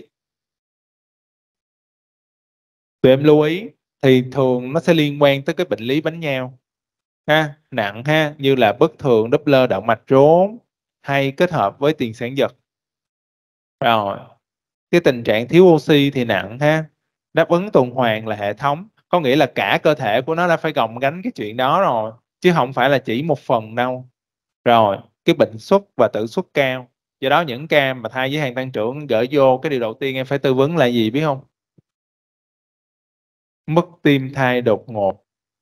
Tụi em lưu ý thì thường nó sẽ liên quan tới cái bệnh lý bánh nhau ha, nặng ha, như là bất thường Doppler động mạch rốn hay kết hợp với tiền sản giật. Rồi, cái tình trạng thiếu oxy thì nặng ha, đáp ứng tuần hoàn là hệ thống, có nghĩa là cả cơ thể của nó đã phải gồng gánh cái chuyện đó rồi, chứ không phải là chỉ một phần đâu. Rồi, cái bệnh xuất và tử xuất cao. Do đó những ca mà thai với hàng tăng trưởng gửi vô, cái điều đầu tiên em phải tư vấn là gì biết không? Mất tim thai đột ngột.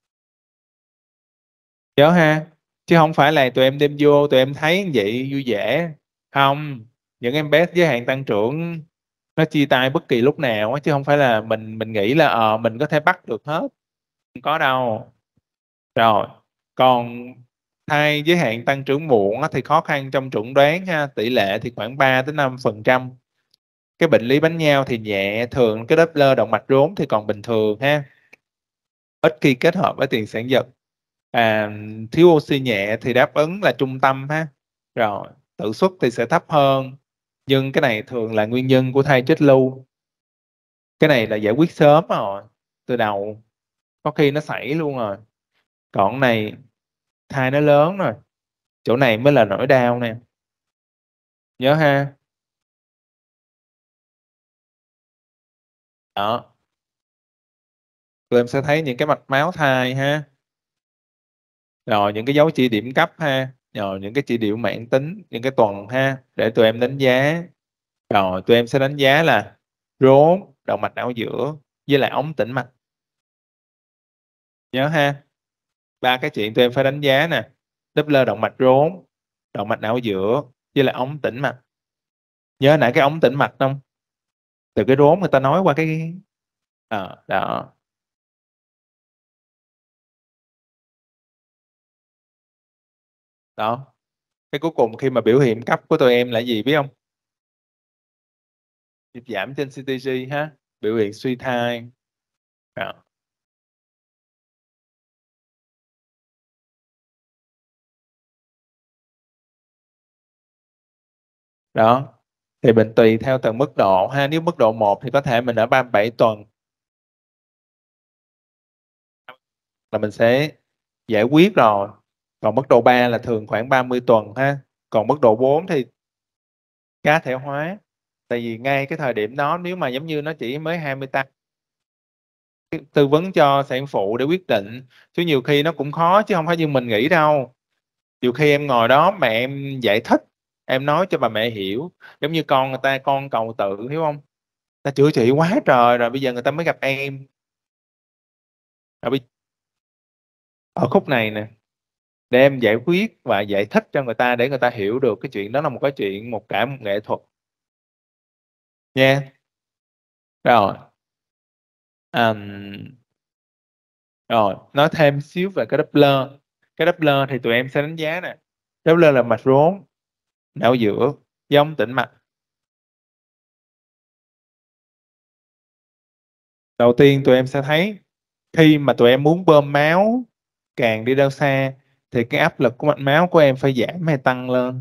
Nhớ ha, chứ không phải là tụi em đem vô tụi em thấy như vậy vui vẻ. Không, những em bé với hạn tăng trưởng nó chia tay bất kỳ lúc nào á, chứ không phải là mình nghĩ là mình có thể bắt được hết, không có đâu. Rồi, còn thai với hạn tăng trưởng muộn á, thì khó khăn trong chẩn đoán ha, tỷ lệ thì khoảng 3 đến 5%. Cái bệnh lý bánh nhau thì nhẹ, thường cái Doppler động mạch rốn thì còn bình thường ha, ít khi kết hợp với tiền sản giật. À, thiếu oxy nhẹ thì đáp ứng là trung tâm ha. Rồi, tự xuất thì sẽ thấp hơn, nhưng cái này thường là nguyên nhân của thai chết lưu. Cái này là giải quyết sớm rồi, từ đầu có khi nó xảy luôn rồi. Còn cái này thai nó lớn rồi, chỗ này mới là nỗi đau nè, nhớ ha. Đó, tụi em sẽ thấy những cái mạch máu thai ha, rồi những cái dấu chỉ điểm cấp ha, rồi những cái chỉ điểm mãn tính, những cái tuần ha, để tụi em đánh giá. Rồi tụi em sẽ đánh giá là rốn, động mạch não giữa với lại ống tĩnh mạch, nhớ ha. Ba cái chuyện tụi em phải đánh giá nè: Doppler động mạch rốn, động mạch não giữa với lại ống tĩnh mạch. Nhớ nãy cái ống tĩnh mạch không? Từ cái rốn người ta nói qua cái đó. Đó, cái cuối cùng khi mà biểu hiện cấp của tụi em là gì biết không? Nhịp giảm trên CTG ha, biểu hiện suy thai. Đó. Đó, thì mình tùy theo từng mức độ ha, nếu mức độ 1 thì có thể mình ở 37 tuần là mình sẽ giải quyết rồi, còn mức độ 3 là thường khoảng 30 tuần ha, còn mức độ 4 thì cá thể hóa. Tại vì ngay cái thời điểm đó nếu mà giống như nó chỉ mới 28 tư vấn cho sản phụ để quyết định, chứ nhiều khi nó cũng khó chứ không phải như mình nghĩ đâu. Nhiều khi em ngồi đó mà em giải thích, em nói cho bà mẹ hiểu, giống như con người ta con cầu tự, hiểu không? Ta chữa trị quá trời rồi bây giờ người ta mới gặp em. Rồi ở khúc này nè, để em giải quyết và giải thích cho người ta để người ta hiểu được cái chuyện đó là một cái chuyện, cả một nghệ thuật nha. Rồi, ờm, rồi nói thêm xíu về cái Doppler. Cái Doppler thì tụi em sẽ đánh giá nè. Doppler là mạch rốn não giữa với ống tĩnh mạch. Đầu tiên tụi em sẽ thấy khi mà tụi em muốn bơm máu càng đi đâu xa thì cái áp lực của mạch máu của em phải giảm hay tăng lên?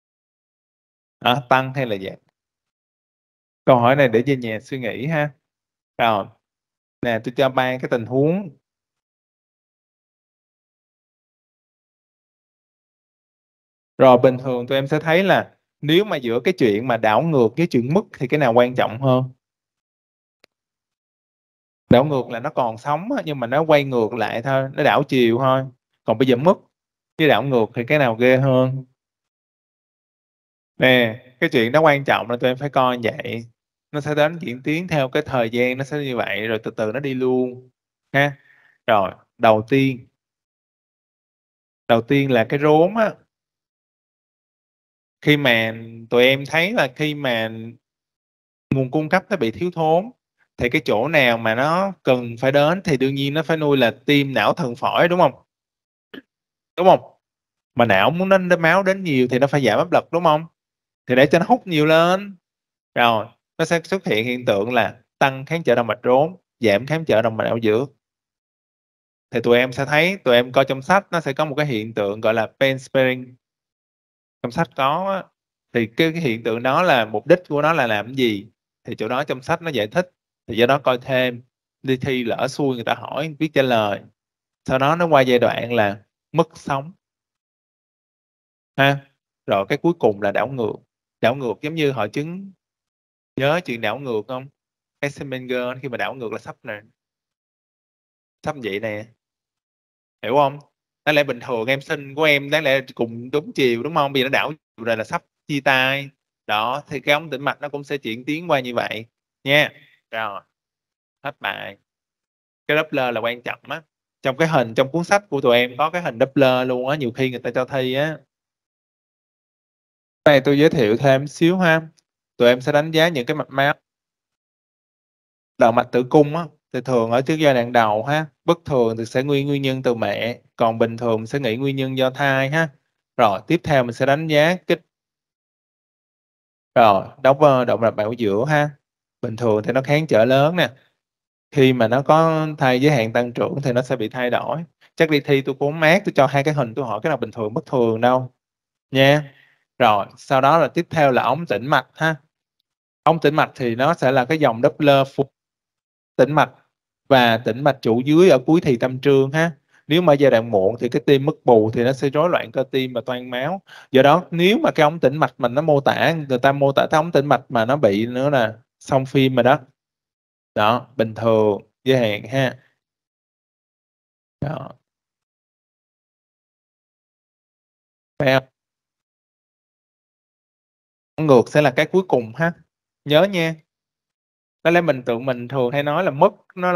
Tăng hay là giảm? Câu hỏi này để về nhà suy nghĩ ha. Rồi, nè tôi cho ba cái tình huống. Rồi bình thường tụi em sẽ thấy là nếu mà giữa cái chuyện mà đảo ngược với chuyện mất thì cái nào quan trọng hơn? Đảo ngược là nó còn sống á, nhưng mà nó quay ngược lại thôi, nó đảo chiều thôi. Còn bây giờ mất với đảo ngược thì cái nào ghê hơn? Nè, cái chuyện đó quan trọng là tụi em phải coi như vậy. Nó sẽ đến diễn tiến theo cái thời gian, nó sẽ như vậy rồi từ từ nó đi luôn ha. Rồi, đầu tiên là cái rốn á. Khi mà tụi em thấy là khi mà nguồn cung cấp nó bị thiếu thốn thì cái chỗ nào mà nó cần phải đến thì đương nhiên nó phải nuôi là tim, não, thận, phổi, đúng không? Đúng không? Mà não muốn đến máu đến nhiều thì nó phải giảm áp lực, đúng không? Thì để cho nó hút nhiều lên, rồi nó sẽ xuất hiện hiện tượng là tăng kháng trở động mạch rốn, giảm kháng trở động mạch não giữa. Thì tụi em sẽ thấy, tụi em coi trong sách nó sẽ có một cái hiện tượng gọi là pain sparing. Trong sách có á, thì cái hiện tượng đó là mục đích của nó là làm cái gì thì chỗ đó trong sách nó giải thích, thì do đó coi thêm, đi thi lỡ xui người ta hỏi biết trả lời. Sau đó nó qua giai đoạn là mất sống ha. Rồi cái cuối cùng là đảo ngược. Đảo ngược giống như hội chứng, nhớ chuyện đảo ngược không? Eisenmenger khi mà đảo ngược là sắp nè, sắp vậy nè, hiểu không? Đáng lẽ bình thường em sinh của em đáng lẽ cùng đúng chiều, đúng không? Bây giờ nó đảo chiều rồi là sắp chia tay. Đó thì cái ống tĩnh mạch nó cũng sẽ chuyển tiến qua như vậy nha. Rồi, hết bài. Cái Doppler là quan trọng á. Trong cái hình trong cuốn sách của tụi em có cái hình Doppler luôn á, nhiều khi người ta cho thi á. Cái này tôi giới thiệu thêm xíu ha. Tụi em sẽ đánh giá những cái mạch máu. Động mạch tử cung á thì thường ở trước giai đoạn đầu ha, bất thường thì sẽ nguyên nhân từ mẹ, còn bình thường sẽ nghĩ nguyên nhân do thai ha. Rồi tiếp theo mình sẽ đánh giá rồi động mạch bảo giữa ha. Bình thường thì nó kháng trở lớn nè, khi mà nó có thai giới hạn tăng trưởng thì nó sẽ bị thay đổi. Chắc đi thi tôi cũng không mát, tôi cho hai cái hình tôi hỏi cái nào bình thường bất thường đâu nha. Rồi sau đó là tiếp theo là ống tĩnh mạch ha. Ống tĩnh mạch thì nó sẽ là cái dòng Doppler tĩnh mạch và tĩnh mạch trụ dưới ở cuối thì tâm trương ha. Nếu mà giai đoạn muộn thì cái tim mất bù thì nó sẽ rối loạn cơ tim và toan máu. Do đó nếu mà cái ống tĩnh mạch mình nó mô tả, người ta mô tả cái ống tĩnh mạch mà nó bị nữa là xong phim rồi đó. Đó, bình thường giới hạn ha. Đó. Phải không? Ngược sẽ là cái cuối cùng ha. Nhớ nha. Đó là mình thường hay nói là mất nó